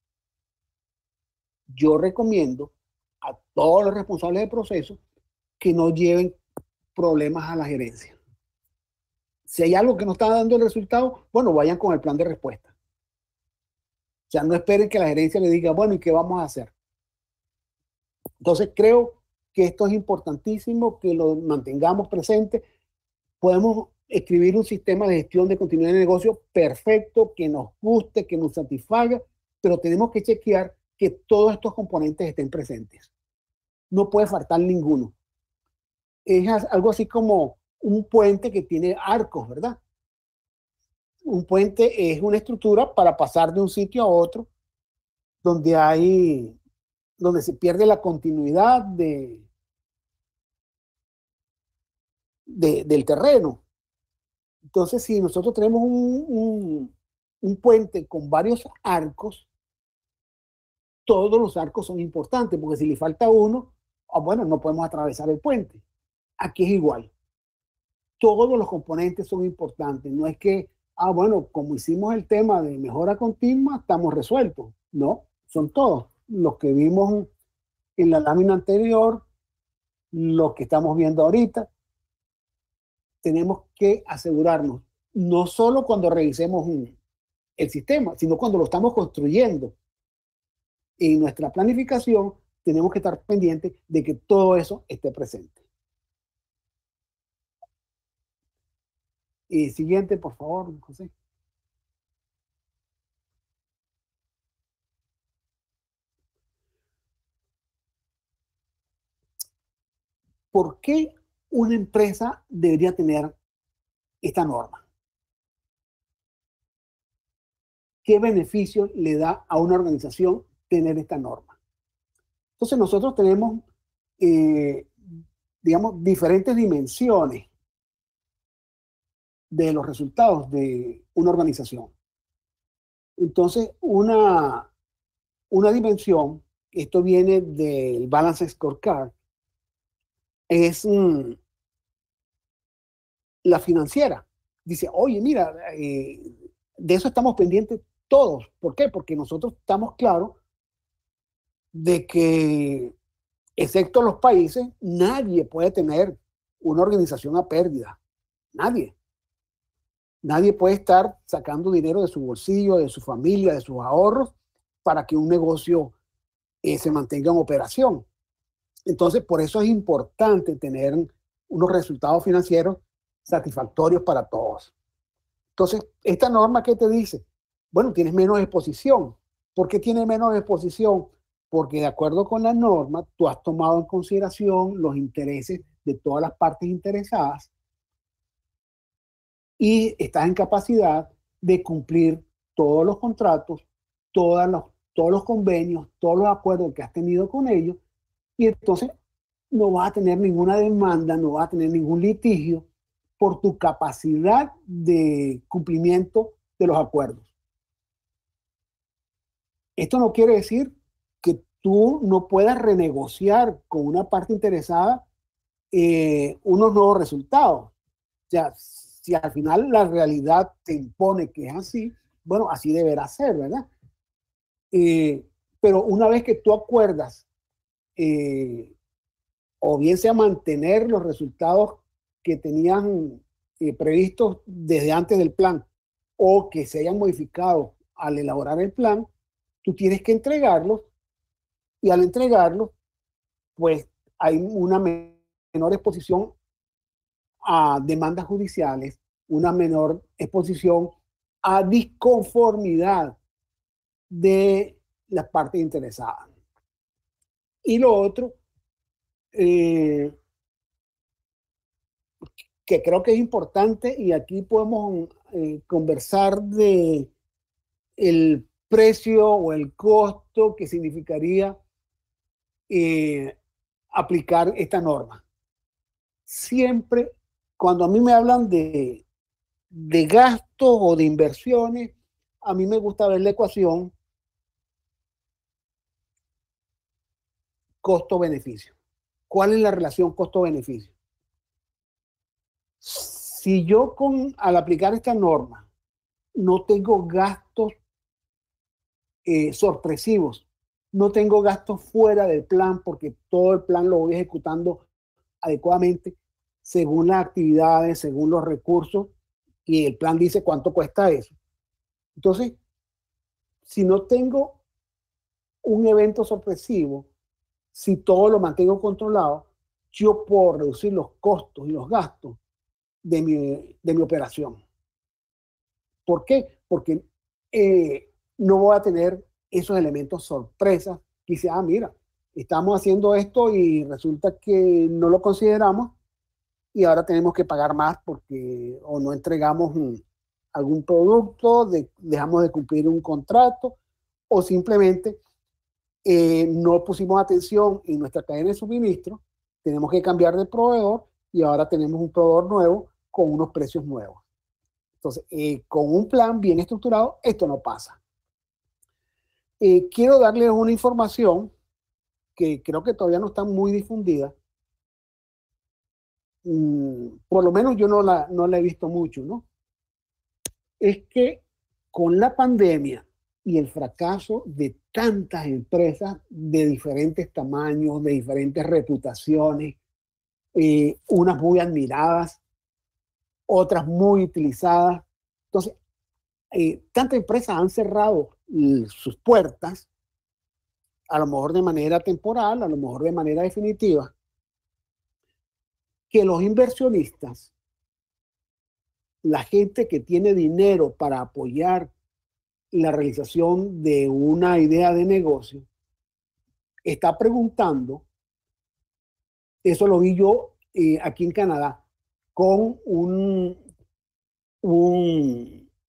yo recomiendo a todos los responsables del proceso que no lleven problemas a la gerencia. Si hay algo que no está dando el resultado, bueno, vayan con el plan de respuesta. O sea, no esperen que la gerencia le diga, bueno, ¿y qué vamos a hacer? Entonces, creo que esto es importantísimo, que lo mantengamos presente. Podemos escribir un sistema de gestión de continuidad de negocio perfecto, que nos guste, que nos satisfaga, pero tenemos que chequear que todos estos componentes estén presentes. No puede faltar ninguno. Es algo así como un puente que tiene arcos, ¿verdad? Un puente es una estructura para pasar de un sitio a otro, donde hay, donde se pierde la continuidad de, de, del terreno. Entonces, si nosotros tenemos un, un, un puente con varios arcos, todos los arcos son importantes, porque si le falta uno, oh, bueno, no podemos atravesar el puente. Aquí es igual. Todos los componentes son importantes. No es que, ah, bueno, como hicimos el tema de mejora continua, estamos resueltos. No, son todos los que vimos en la lámina anterior, los que estamos viendo ahorita. Tenemos que asegurarnos, no solo cuando revisemos un, el sistema, sino cuando lo estamos construyendo. En nuestra planificación tenemos que estar pendientes de que todo eso esté presente. Y siguiente, por favor, José. ¿Por qué una empresa debería tener esta norma? ¿Qué beneficio le da a una organización tener esta norma? Entonces nosotros tenemos, eh, digamos, diferentes dimensiones de los resultados de una organización. Entonces, una, una dimensión, esto viene del Balance Scorecard, es mm, la financiera. Dice, oye, mira, eh, de eso estamos pendientes todos. ¿Por qué? Porque nosotros estamos claros de que, excepto los países, nadie puede tener una organización a pérdida. Nadie. Nadie puede estar sacando dinero de su bolsillo, de su familia, de sus ahorros, para que un negocio eh, se mantenga en operación. Entonces, por eso es importante tener unos resultados financieros satisfactorios para todos. Entonces, esta norma, ¿qué te dice? Bueno, tienes menos exposición. ¿Por qué tienes menos exposición? Porque de acuerdo con la norma, tú has tomado en consideración los intereses de todas las partes interesadas y estás en capacidad de cumplir todos los contratos, todos los, todos los convenios, todos los acuerdos que has tenido con ellos, y entonces no vas a tener ninguna demanda, no vas a tener ningún litigio por tu capacidad de cumplimiento de los acuerdos. Esto no quiere decir que tú no puedas renegociar con una parte interesada eh, unos nuevos resultados. O sea, si al final la realidad te impone que es así, bueno, así deberá ser, ¿verdad? Eh, pero una vez que tú acuerdas, eh, o bien sea mantener los resultados que tenían eh, previstos desde antes del plan, o que se hayan modificado al elaborar el plan, tú tienes que entregarlos, y al entregarlos, pues hay una menor exposición a demandas judiciales, una menor exposición a disconformidad de las partes interesadas. Y lo otro, eh, que creo que es importante, y aquí podemos eh, conversar de el precio o el costo que significaría eh, aplicar esta norma. Siempre, cuando a mí me hablan de, de gastos o de inversiones, a mí me gusta ver la ecuación costo-beneficio. ¿Cuál es la relación costo-beneficio? Si yo con, al aplicar esta norma no tengo gastos eh, sorpresivos, no tengo gastos fuera del plan, porque todo el plan lo voy ejecutando adecuadamente según las actividades, según los recursos, y el plan dice cuánto cuesta eso. Entonces, si no tengo un evento sorpresivo, si todo lo mantengo controlado, yo puedo reducir los costos y los gastos de mi, de mi operación. ¿Por qué? Porque eh, no voy a tener esos elementos sorpresas. Quise, ah, mira, estamos haciendo esto y resulta que no lo consideramos y ahora tenemos que pagar más porque o no entregamos un, algún producto, de, dejamos de cumplir un contrato, o simplemente eh, no pusimos atención en nuestra cadena de suministro, tenemos que cambiar de proveedor y ahora tenemos un proveedor nuevo con unos precios nuevos. Entonces, eh, con un plan bien estructurado, esto no pasa. Eh, quiero darles una información que creo que todavía no está muy difundida. Mm, por lo menos yo no la, no la he visto mucho, ¿no? Es que con la pandemia y el fracaso de tantas empresas de diferentes tamaños, de diferentes reputaciones, eh, unas muy admiradas, otras muy utilizadas. Entonces, eh, tantas empresas han cerrado eh, sus puertas, a lo mejor de manera temporal, a lo mejor de manera definitiva, que los inversionistas, la gente que tiene dinero para apoyar la realización de una idea de negocio, está preguntando, eso lo vi yo eh, aquí en Canadá, con un, un,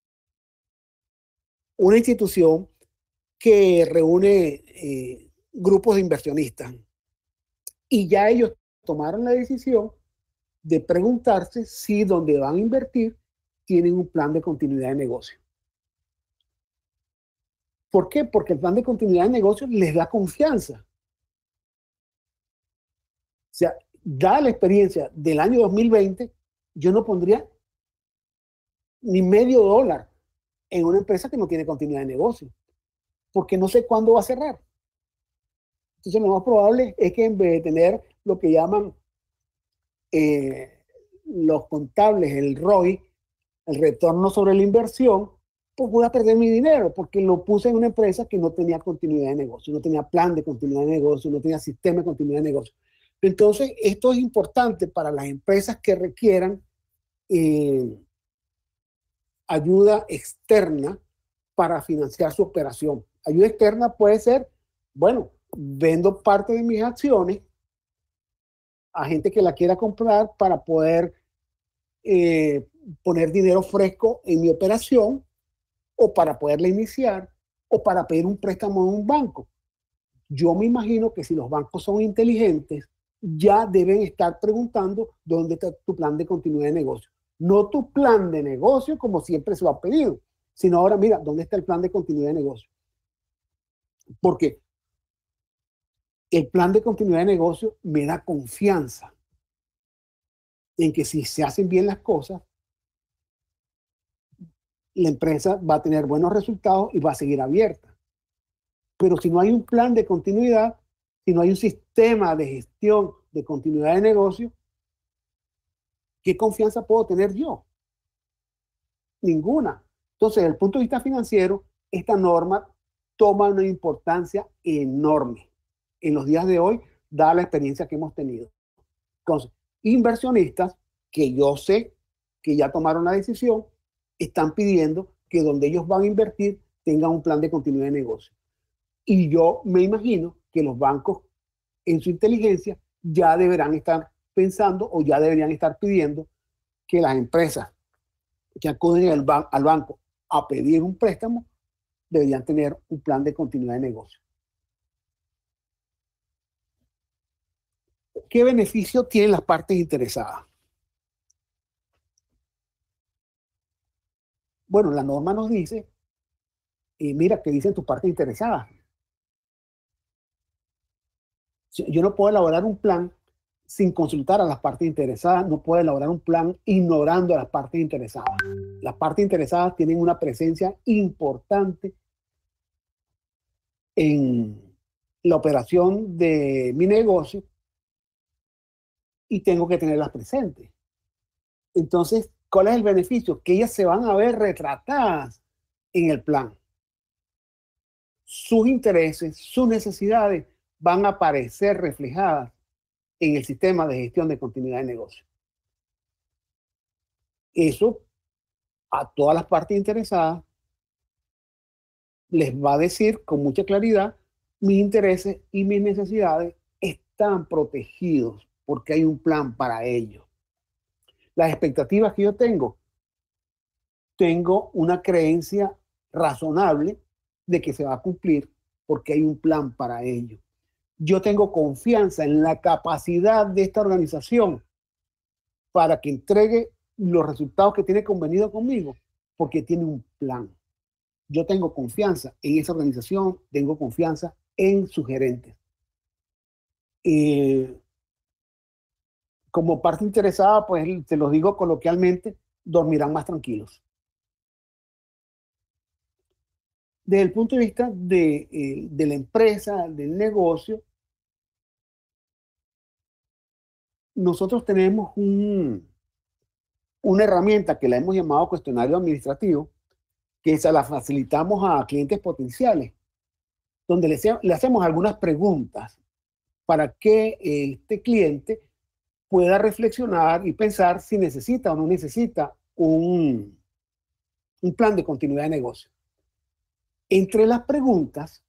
una institución que reúne eh, grupos de inversionistas. Y ya ellos tomaron la decisión de preguntarse si donde van a invertir tienen un plan de continuidad de negocio. ¿Por qué? Porque el plan de continuidad de negocio les da confianza. O sea, dada la experiencia del año dos mil veinte, yo no pondría ni medio dólar en una empresa que no tiene continuidad de negocio, porque no sé cuándo va a cerrar. Entonces, lo más probable es que en vez de tener lo que llaman eh, los contables, el R O I, el retorno sobre la inversión, pues voy a perder mi dinero porque lo puse en una empresa que no tenía continuidad de negocio, no tenía plan de continuidad de negocio, no tenía sistema de continuidad de negocio. Entonces, esto es importante para las empresas que requieran eh, ayuda externa para financiar su operación. Ayuda externa puede ser, bueno, vendo parte de mis acciones a gente que la quiera comprar para poder eh, poner dinero fresco en mi operación, o para poderla iniciar, o para pedir un préstamo en un banco. Yo me imagino que si los bancos son inteligentes, ya deben estar preguntando dónde está tu plan de continuidad de negocio. No tu plan de negocio como siempre se lo ha pedido, sino ahora mira, ¿dónde está el plan de continuidad de negocio? Porque el plan de continuidad de negocio me da confianza en que si se hacen bien las cosas, la empresa va a tener buenos resultados y va a seguir abierta. Pero si no hay un plan de continuidad, si no hay un sistema de gestión de continuidad de negocio, ¿qué confianza puedo tener yo? Ninguna. Entonces, desde el punto de vista financiero, esta norma toma una importancia enorme en los días de hoy, dada la experiencia que hemos tenido. Entonces, inversionistas que yo sé que ya tomaron la decisión, están pidiendo que donde ellos van a invertir tengan un plan de continuidad de negocio. Y yo me imagino que los bancos en su inteligencia ya deberán estar pensando o ya deberían estar pidiendo que las empresas que acuden al, ban al banco a pedir un préstamo deberían tener un plan de continuidad de negocio. ¿Qué beneficio tienen las partes interesadas? Bueno, la norma nos dice, y mira, ¿qué dicen tus partes interesadas? Yo no puedo elaborar un plan sin consultar a las partes interesadas, no puedo elaborar un plan ignorando a las partes interesadas. Las partes interesadas tienen una presencia importante en la operación de mi negocio y tengo que tenerlas presentes. Entonces, ¿cuál es el beneficio? Que ellas se van a ver retratadas en el plan. Sus intereses, sus necesidades van a aparecer reflejadas en el sistema de gestión de continuidad de negocio. Eso a todas las partes interesadas les va a decir con mucha claridad: mis intereses y mis necesidades están protegidos porque hay un plan para ello. Las expectativas que yo tengo, tengo una creencia razonable de que se va a cumplir porque hay un plan para ello. Yo tengo confianza en la capacidad de esta organización para que entregue los resultados que tiene convenido conmigo, porque tiene un plan. Yo tengo confianza en esa organización, tengo confianza en sus gerentes. Eh, como parte interesada, pues te lo digo coloquialmente, dormirán más tranquilos. desde el punto de vista de, eh, de la empresa, del negocio, nosotros tenemos un, una herramienta que la hemos llamado cuestionario administrativo, que se la facilitamos a clientes potenciales, donde le, le hacemos algunas preguntas para que este cliente pueda reflexionar y pensar si necesita o no necesita un, un plan de continuidad de negocio. Entre las preguntas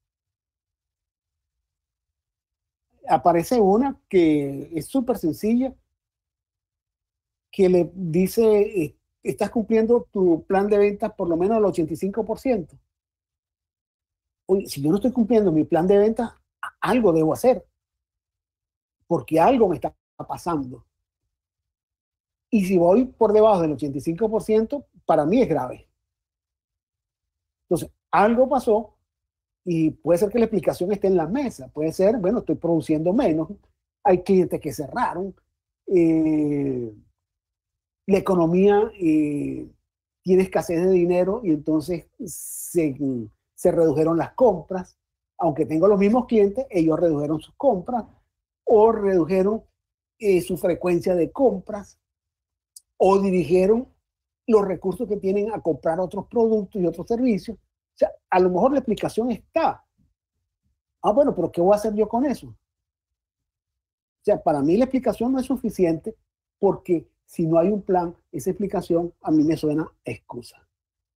aparece una que es súper sencilla, que le dice, estás cumpliendo tu plan de ventas por lo menos al ochenta y cinco por ciento. Oye, si yo no estoy cumpliendo mi plan de ventas, algo debo hacer, porque algo me está pasando. Y si voy por debajo del ochenta y cinco por ciento, para mí es grave. Entonces, algo pasó y puede ser que la explicación esté en la mesa. Puede ser, bueno, estoy produciendo menos, hay clientes que cerraron, eh, la economía eh, tiene escasez de dinero y entonces se, se redujeron las compras. Aunque tengo los mismos clientes, ellos redujeron sus compras o redujeron eh, su frecuencia de compras o dirigieron los recursos que tienen a comprar otros productos y otros servicios. O sea, a lo mejor la explicación está. Ah, bueno, pero ¿qué voy a hacer yo con eso? O sea, para mí la explicación no es suficiente porque si no hay un plan, esa explicación a mí me suena excusa.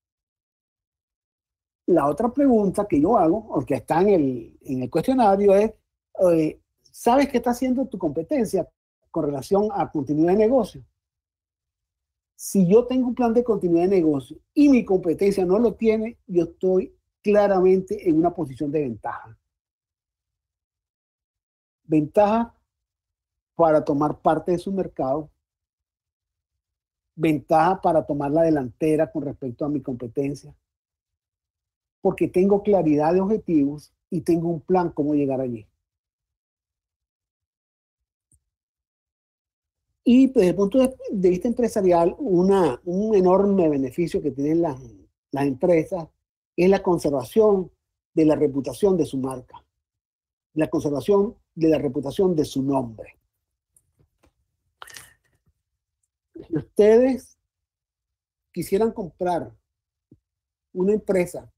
La otra pregunta que yo hago, aunque está en el, en el cuestionario, es, eh, ¿sabes qué está haciendo tu competencia con relación a continuidad de negocio? Si yo tengo un plan de continuidad de negocio y mi competencia no lo tiene, yo estoy claramente en una posición de ventaja. Ventaja para tomar parte de su mercado, ventaja para tomar la delantera con respecto a mi competencia, porque tengo claridad de objetivos y tengo un plan cómo llegar allí. Y desde el punto de vista empresarial, una, un enorme beneficio que tienen las, las empresas es la conservación de la reputación de su marca, la conservación de la reputación de su nombre. Si ustedes quisieran comprar una empresa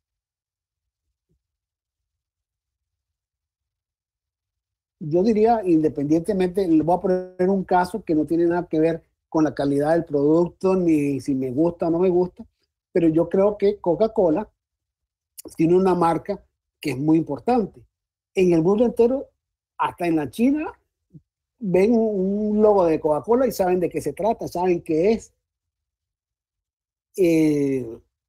yo diría, independientemente, le voy a poner un caso que no tiene nada que ver con la calidad del producto, ni si me gusta o no me gusta, pero yo creo que Coca-Cola tiene una marca que es muy importante. En el mundo entero, hasta en la China, ven un logo de Coca-Cola y saben de qué se trata, saben qué es. Eh,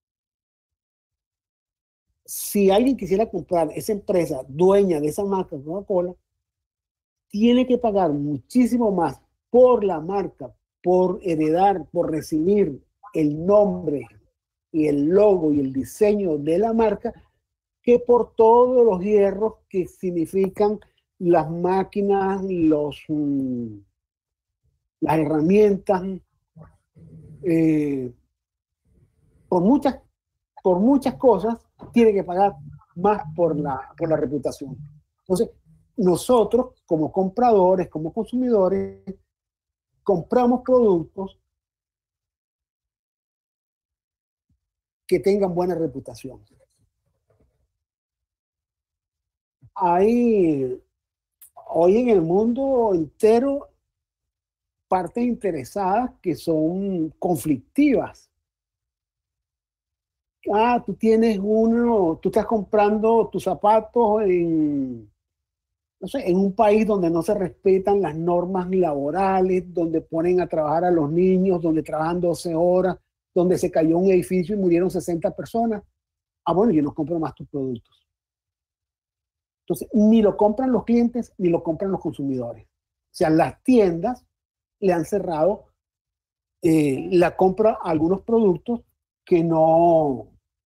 si alguien quisiera comprar esa empresa dueña de esa marca Coca-Cola, tiene que pagar muchísimo más por la marca, por heredar, por recibir el nombre y el logo y el diseño de la marca, que por todos los hierros que significan las máquinas, los, mm, las herramientas, eh, por, muchas, por muchas cosas, tiene que pagar más por la, por la reputación. Entonces, nosotros como compradores, como consumidores, compramos productos que tengan buena reputación. Hay hoy en el mundo entero partes interesadas que son conflictivas. Ah, tú tienes uno, tú estás comprando tus zapatos en, no sé, en un país donde no se respetan las normas laborales, donde ponen a trabajar a los niños, donde trabajan doce horas, donde se cayó un edificio y murieron sesenta personas. Ah, bueno, yo no compro más tus productos. Entonces, ni lo compran los clientes, ni lo compran los consumidores. O sea, las tiendas le han cerrado eh, la compra a algunos productos que no,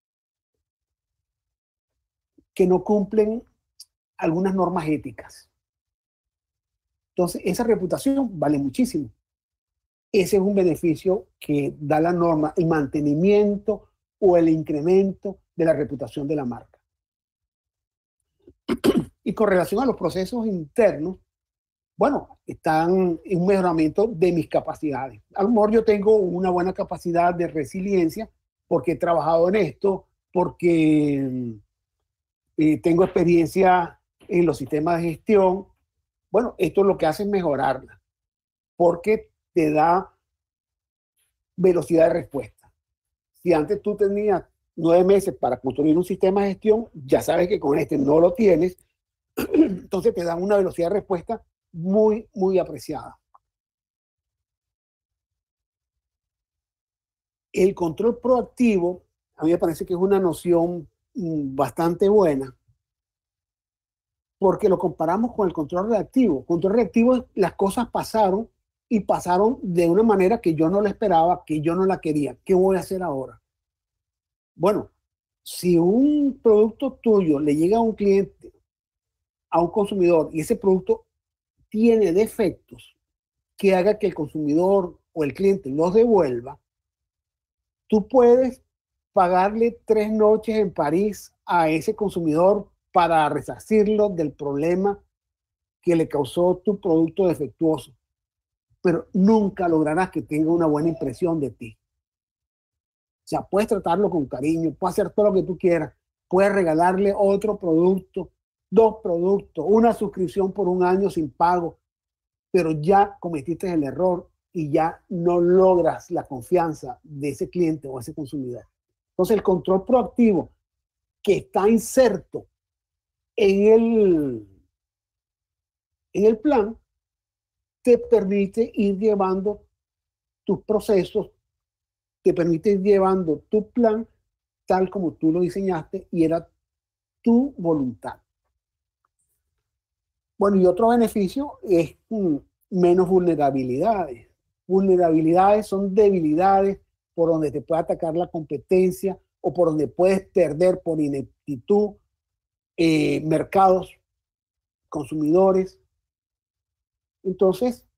que no cumplen algunas normas éticas. Entonces, esa reputación vale muchísimo. Ese es un beneficio que da la norma, el mantenimiento o el incremento de la reputación de la marca. Y con relación a los procesos internos, bueno, están en un mejoramiento de mis capacidades. A lo mejor yo tengo una buena capacidad de resiliencia porque he trabajado en esto, porque eh, tengo experiencia en los sistemas de gestión. Bueno, esto lo que hace es mejorarla, porque te da velocidad de respuesta. Si antes tú tenías nueve meses para construir un sistema de gestión, ya sabes que con este no lo tienes, entonces te dan una velocidad de respuesta muy, muy apreciada. El control proactivo, a mí me parece que es una noción bastante buena, porque lo comparamos con el control reactivo. Control reactivo es las cosas pasaron y pasaron de una manera que yo no la esperaba, que yo no la quería. ¿Qué voy a hacer ahora? Bueno, si un producto tuyo le llega a un cliente, a un consumidor, y ese producto tiene defectos que haga que el consumidor o el cliente los devuelva, tú puedes pagarle tres noches en París a ese consumidor para resarcirlo del problema que le causó tu producto defectuoso, pero nunca lograrás que tenga una buena impresión de ti. O sea, puedes tratarlo con cariño, puedes hacer todo lo que tú quieras, puedes regalarle otro producto, dos productos, una suscripción por un año sin pago, pero ya cometiste el error y ya no logras la confianza de ese cliente o ese consumidor. Entonces, el control proactivo que está inserto en el, en el plan te permite ir llevando tus procesos, te permite ir llevando tu plan tal como tú lo diseñaste y era tu voluntad. Bueno, y otro beneficio es mm, menos vulnerabilidades. Vulnerabilidades son debilidades por donde te puede atacar la competencia o por donde puedes perder por ineptitud eh, mercados, consumidores. Entonces,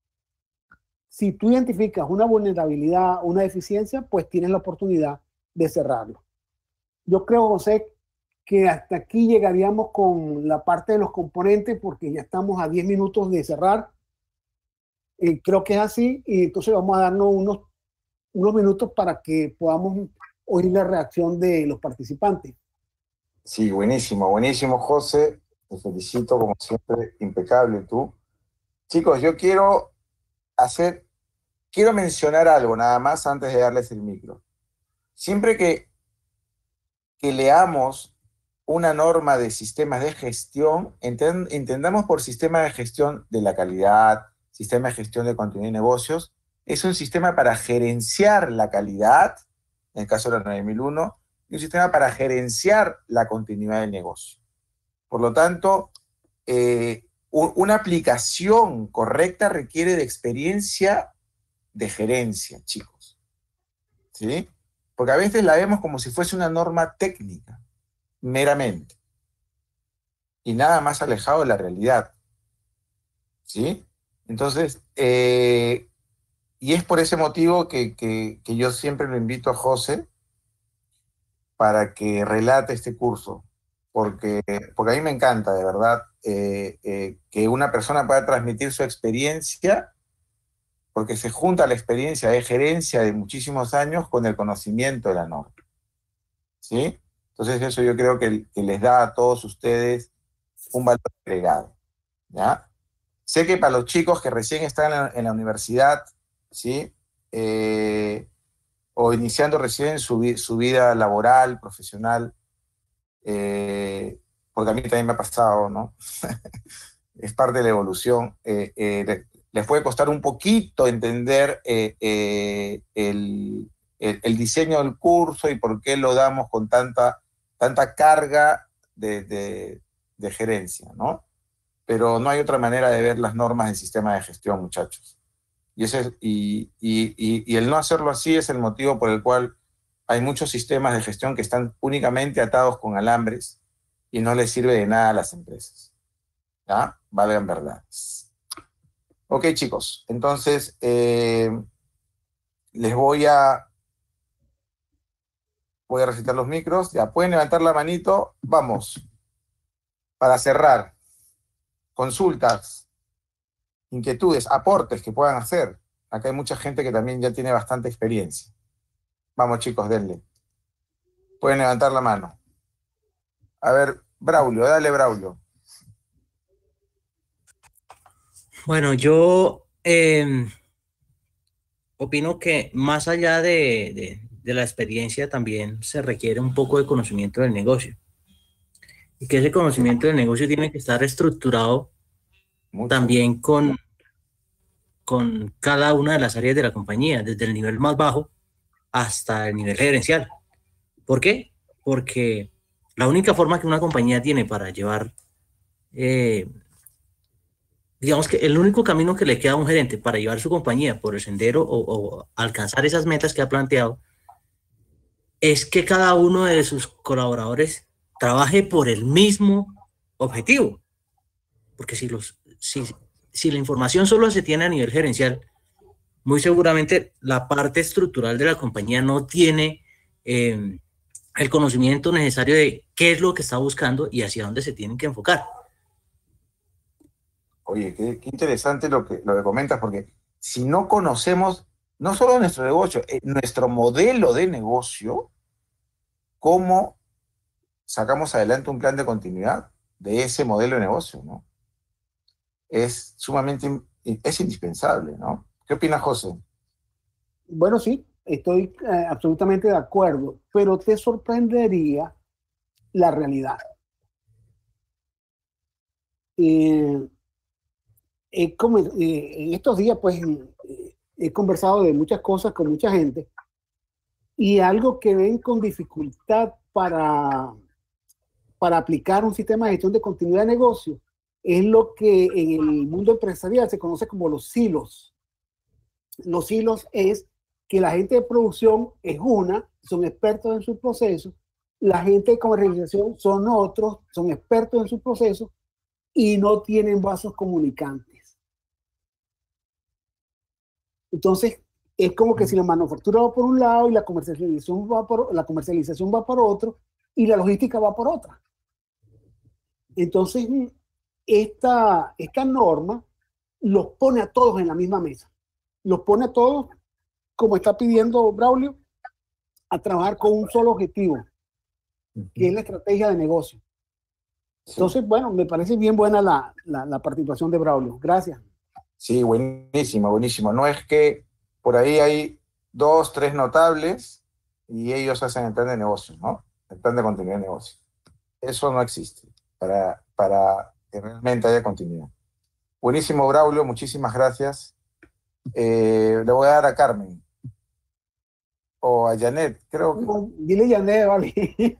si tú identificas una vulnerabilidad, una deficiencia, pues tienes la oportunidad de cerrarlo. Yo creo, José, que hasta aquí llegaríamos con la parte de los componentes porque ya estamos a diez minutos de cerrar. Eh, creo que es así y entonces vamos a darnos unos, unos minutos para que podamos oír la reacción de los participantes. Sí, buenísimo, buenísimo, José. Te felicito, como siempre, impecable tú. Chicos, yo quiero hacer, quiero mencionar algo nada más antes de darles el micro. Siempre que, que leamos una norma de sistemas de gestión, entend, entendamos por sistema de gestión de la calidad, sistema de gestión de continuidad de negocios, es un sistema para gerenciar la calidad, en el caso de la nueve mil uno, y un sistema para gerenciar la continuidad del negocio. Por lo tanto, eh, una aplicación correcta requiere de experiencia de gerencia, chicos. ¿Sí? Porque a veces la vemos como si fuese una norma técnica, meramente. Y nada más alejado de la realidad. ¿Sí? Entonces, eh, y es por ese motivo que, que, que yo siempre lo invito a José para que relate este curso. Porque, porque a mí me encanta, de verdad, eh, eh, que una persona pueda transmitir su experiencia, porque se junta la experiencia de gerencia de muchísimos años con el conocimiento de la norma. ¿Sí? Entonces eso yo creo que, que les da a todos ustedes un valor agregado. ¿Ya? Sé que para los chicos que recién están en la, en la universidad, ¿sí? Eh, o iniciando recién su, su vida laboral, profesional, eh, porque a mí también me ha pasado, ¿no? Es parte de la evolución. Eh, eh, les puede costar un poquito entender eh, eh, el, el, el diseño del curso y por qué lo damos con tanta, tanta carga de, de, de gerencia, ¿no? Pero no hay otra manera de ver las normas del sistema de gestión, muchachos. Y, ese, y, y, y, y el no hacerlo así es el motivo por el cual hay muchos sistemas de gestión que están únicamente atados con alambres y no les sirve de nada a las empresas. ¿Ya? Valgan verdades. Ok, chicos, entonces eh, les voy a voy a recitar los micros. Ya pueden levantar la manito. Vamos. para cerrar, consultas, inquietudes, aportes que puedan hacer. Acá hay mucha gente que también ya tiene bastante experiencia. Vamos, chicos, denle. Pueden levantar la mano. A ver, Braulio, dale, Braulio. Bueno, yo eh, opino que más allá de, de, de la experiencia también se requiere un poco de conocimiento del negocio. Y que ese conocimiento del negocio tiene que estar estructurado Mucho. también con, con cada una de las áreas de la compañía, desde el nivel más bajo hasta el nivel gerencial. ¿Por qué? Porque la única forma que una compañía tiene para llevar, eh, digamos que el único camino que le queda a un gerente para llevar su compañía por el sendero o, o alcanzar esas metas que ha planteado, es que cada uno de sus colaboradores trabaje por el mismo objetivo. Porque si, los, si, si la información solo se tiene a nivel gerencial, muy seguramente la parte estructural de la compañía no tiene eh, el conocimiento necesario de qué es lo que está buscando y hacia dónde se tienen que enfocar. Oye, qué, qué interesante lo que, lo que comentas, porque si no conocemos no solo nuestro negocio, eh, nuestro modelo de negocio, cómo sacamos adelante un plan de continuidad de ese modelo de negocio, ¿no? Es sumamente, es indispensable, ¿no? ¿Qué opinas, José? Bueno, sí, estoy eh, absolutamente de acuerdo, pero te sorprendería la realidad. Eh, eh, como, eh, en estos días, pues, eh, he conversado de muchas cosas con mucha gente y algo que ven con dificultad para, para aplicar un sistema de gestión de continuidad de negocio es lo que en el mundo empresarial se conoce como los silos. Los silos es que la gente de producción es una, son expertos en su proceso, la gente de comercialización son otros, son expertos en su proceso y no tienen vasos comunicantes. Entonces, es como que si la manufactura va por un lado y la comercialización va por, la comercialización va por otro y la logística va por otra. Entonces, esta, esta norma los pone a todos en la misma mesa. Los pone a todos, como está pidiendo Braulio, a trabajar con un solo objetivo, que es la estrategia de negocio. Entonces, bueno, me parece bien buena la, la, la participación de Braulio. Gracias. Sí, buenísimo, buenísimo. No es que por ahí hay dos, tres notables y ellos hacen el plan de negocio, ¿no? El plan de continuidad de negocio. Eso no existe para, para que realmente haya continuidad. Buenísimo, Braulio, muchísimas gracias. Eh, le voy a dar a Carmen. O a Janet, creo que... No, dile Janet, vale.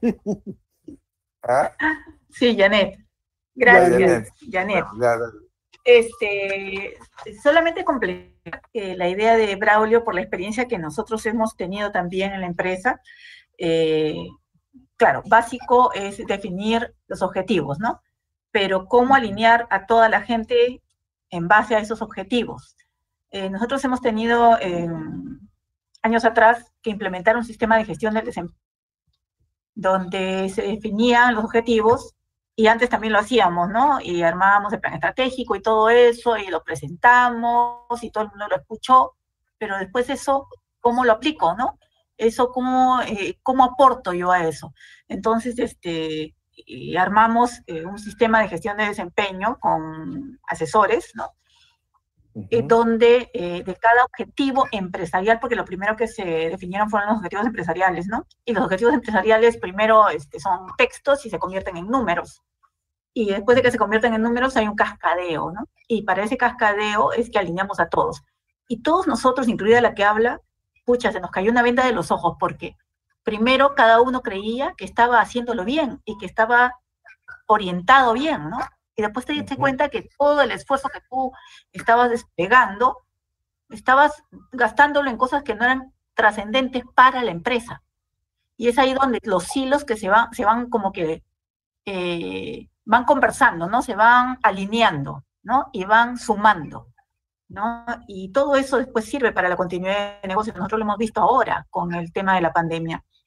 ¿Ah? Sí, Janet. Gracias, Janet. Janet. Este, solamente completar eh, la idea de Braulio por la experiencia que nosotros hemos tenido también en la empresa. Eh, claro, básico es definir los objetivos, ¿no? Pero cómo alinear a toda la gente en base a esos objetivos. Eh, nosotros hemos tenido eh, años atrás que implementar un sistema de gestión del desempeño donde se definían los objetivos. Y antes también lo hacíamos, ¿no? Y armábamos el plan estratégico y todo eso, y lo presentamos, y todo el mundo lo escuchó, pero después eso, ¿cómo lo aplico, no? Eso, ¿cómo, eh, cómo aporto yo a eso? Entonces, este, y armamos eh, un sistema de gestión de desempeño con asesores, ¿no? Uh-huh. eh, donde eh, de cada objetivo empresarial, porque lo primero que se definieron fueron los objetivos empresariales, ¿no? Y los objetivos empresariales primero este, son textos y se convierten en números. Y después de que se convierten en números hay un cascadeo, ¿no? Y para ese cascadeo es que alineamos a todos. Y todos nosotros, incluida la que habla, pucha, se nos cayó una venda de los ojos, porque primero cada uno creía que estaba haciéndolo bien y que estaba orientado bien, ¿no? Y después te diste cuenta que todo el esfuerzo que tú estabas desplegando, estabas gastándolo en cosas que no eran trascendentes para la empresa. Y es ahí donde los hilos que se van, se van como que eh, van conversando, ¿no? Se van alineando, ¿no? Y van sumando, ¿no? Y todo eso después sirve para la continuidad de negocio. Nosotros lo hemos visto ahora con el tema de la pandemia.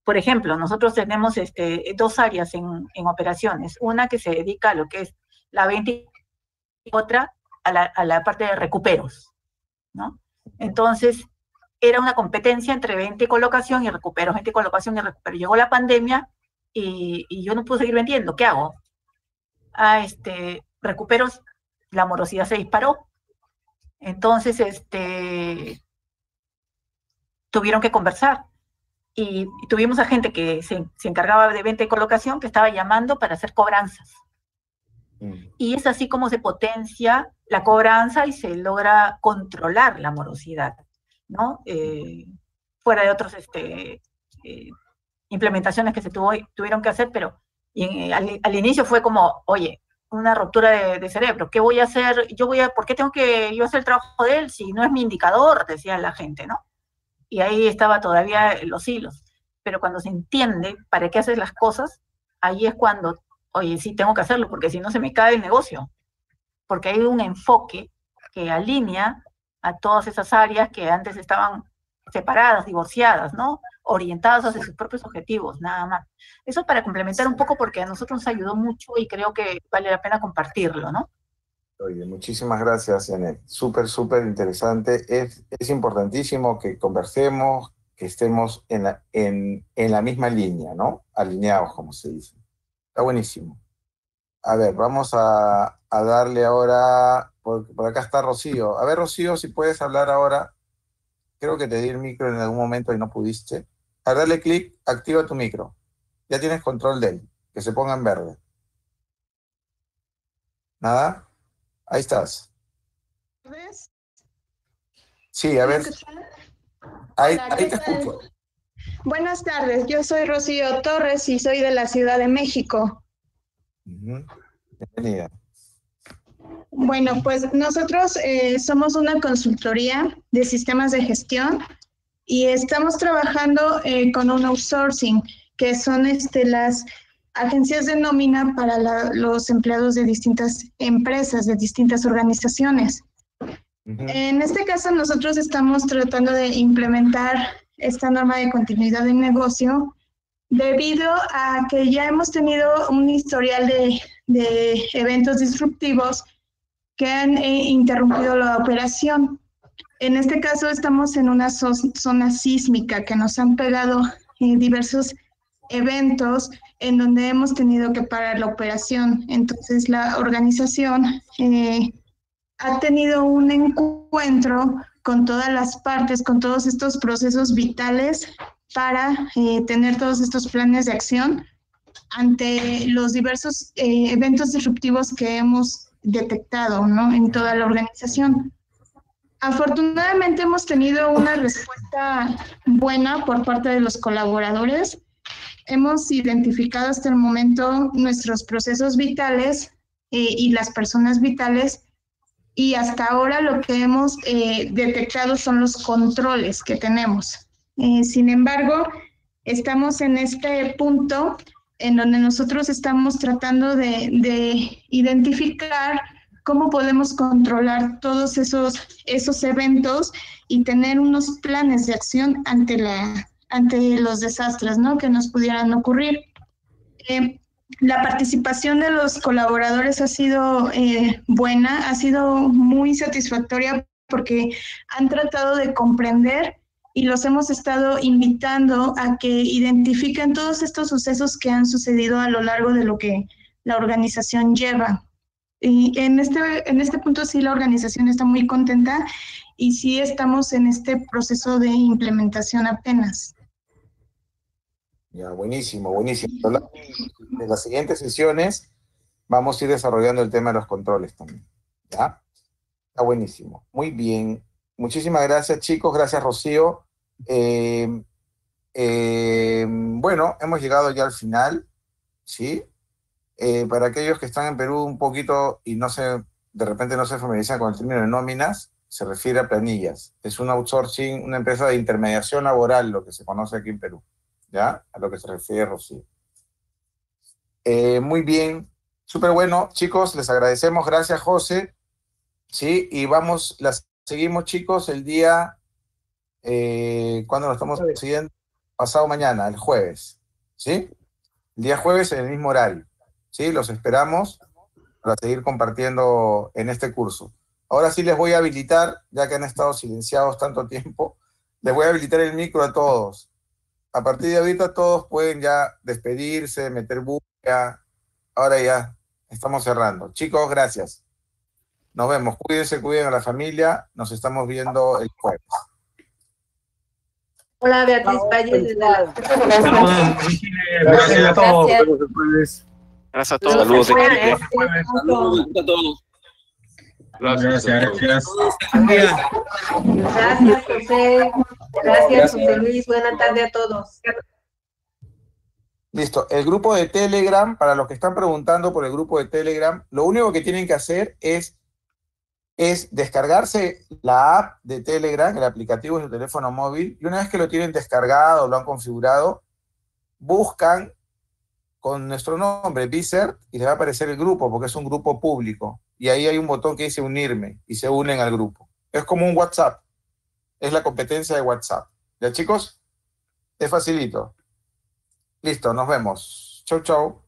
por ejemplo, nosotros tenemos este, dos áreas en, en operaciones, una que se dedica a lo que es la venta y otra a la, a la parte de recuperos, ¿no? Entonces, era una competencia entre venta y colocación y recuperos, venta y colocación y recuperos. Llegó la pandemia y, y yo no pude seguir vendiendo, ¿qué hago? A este, recuperos, la morosidad se disparó. Entonces, este, tuvieron que conversar. Y, y tuvimos a gente que se, se encargaba de venta y colocación que estaba llamando para hacer cobranzas. Mm. Y es así como se potencia la cobranza y se logra controlar la morosidad, ¿no? Eh, fuera de otras este, eh, implementaciones que se tuvo, tuvieron que hacer, pero y, al, al inicio fue como, oye, una ruptura de, de cerebro, ¿qué voy a hacer? Yo voy a, ¿por qué tengo que yo hacer el trabajo de él si no es mi indicador? Decía la gente, ¿no? Y ahí estaba todavía los hilos. Pero cuando se entiende para qué haces las cosas, ahí es cuando, oye, sí tengo que hacerlo, porque si no se me cae el negocio. Porque hay un enfoque que alinea a todas esas áreas que antes estaban separadas, divorciadas, ¿no? Orientadas hacia sus propios objetivos, nada más. Eso para complementar un poco, porque a nosotros nos ayudó mucho y creo que vale la pena compartirlo, ¿no? Oye, muchísimas gracias, Janet. Súper, súper interesante. Es, es importantísimo que conversemos, que estemos en la, en, en la misma línea, ¿no? Alineados, como se dice. Está buenísimo. A ver, vamos a, a darle ahora... Por, por acá está Rocío. A ver, Rocío, si puedes hablar ahora. Creo que te di el micro en algún momento y no pudiste. A darle clic, activa tu micro. Ya tienes control de él. Que se ponga en verde. ¿Nada? Ahí estás. ¿Ves? Sí, a ver. Ahí, Hola, ahí te escucho. Buenas tardes, yo soy Rocío Torres y soy de la Ciudad de México. Uh-huh. Bienvenida. Bueno, pues nosotros eh, somos una consultoría de sistemas de gestión y estamos trabajando eh, con un outsourcing, que son este, las agencias de nómina para la, los empleados de distintas empresas, de distintas organizaciones. Uh-huh. En este caso, nosotros estamos tratando de implementar esta norma de continuidad de negocio debido a que ya hemos tenido un historial de, de eventos disruptivos que han eh, interrumpido la operación. En este caso, estamos en una so zona sísmica que nos han pegado eh, diversos eventos en donde hemos tenido que parar la operación. Entonces, la organización eh, ha tenido un encuentro con todas las partes, con todos estos procesos vitales para eh, tener todos estos planes de acción ante los diversos eh, eventos disruptivos que hemos detectado, ¿no?, en toda la organización. Afortunadamente hemos tenido una respuesta buena por parte de los colaboradores. Hemos identificado hasta el momento nuestros procesos vitales eh, y las personas vitales, y hasta ahora lo que hemos eh, detectado son los controles que tenemos. Eh, sin embargo, estamos en este punto en donde nosotros estamos tratando de, de identificar cómo podemos controlar todos esos, esos eventos y tener unos planes de acción ante, la, ante los desastres, ¿no?, que nos pudieran ocurrir. Eh, la participación de los colaboradores ha sido eh, buena, ha sido muy satisfactoria porque han tratado de comprender y los hemos estado invitando a que identifiquen todos estos sucesos que han sucedido a lo largo de lo que la organización lleva. Y en este, en este punto sí la organización está muy contenta y sí estamos en este proceso de implementación apenas. Ya, buenísimo, buenísimo. En las siguientes sesiones vamos a ir desarrollando el tema de los controles también. ¿Ya? Está buenísimo. Muy bien. Muchísimas gracias, chicos. Gracias, Rocío. Eh, eh, bueno, hemos llegado ya al final, ¿sí? Eh, para aquellos que están en Perú un poquito y no se, de repente no se familiarizan con el término de nóminas, se refiere a planillas. Es un outsourcing, una empresa de intermediación laboral, lo que se conoce aquí en Perú, ¿ya? A lo que se refiere Rocío. Eh, muy bien, súper bueno, chicos, les agradecemos, gracias, José. Sí, y vamos, las seguimos, chicos, el día, eh, ¿cuándo lo estamos siguiendo? pasado mañana, el jueves, ¿sí? El día jueves en el mismo horario, ¿sí? Los esperamos para seguir compartiendo en este curso. Ahora sí les voy a habilitar, ya que han estado silenciados tanto tiempo, les voy a habilitar el micro a todos. A partir de ahorita todos pueden ya despedirse, meter bulla. Ahora ya estamos cerrando. Chicos, gracias. Nos vemos. Cuídense, cuiden a la familia. Nos estamos viendo el jueves. Hola, Beatriz Valle desde la... Gracias a todos. Gracias a todos. Saludos. Saludos a todos. Gracias, gracias. Gracias, José. Gracias, José Luis. Buenas tardes a todos. Listo. El grupo de Telegram, para los que están preguntando por el grupo de Telegram, lo único que tienen que hacer es, es descargarse la app de Telegram, el aplicativo de su teléfono móvil, y una vez que lo tienen descargado, lo han configurado, buscan con nuestro nombre, Bcert, y les va a aparecer el grupo, porque es un grupo público. Y ahí hay un botón que dice unirme, y se unen al grupo. Es como un WhatsApp. Es la competencia de WhatsApp. ¿Ya, chicos? Es facilito. Listo, nos vemos. Chau, chau.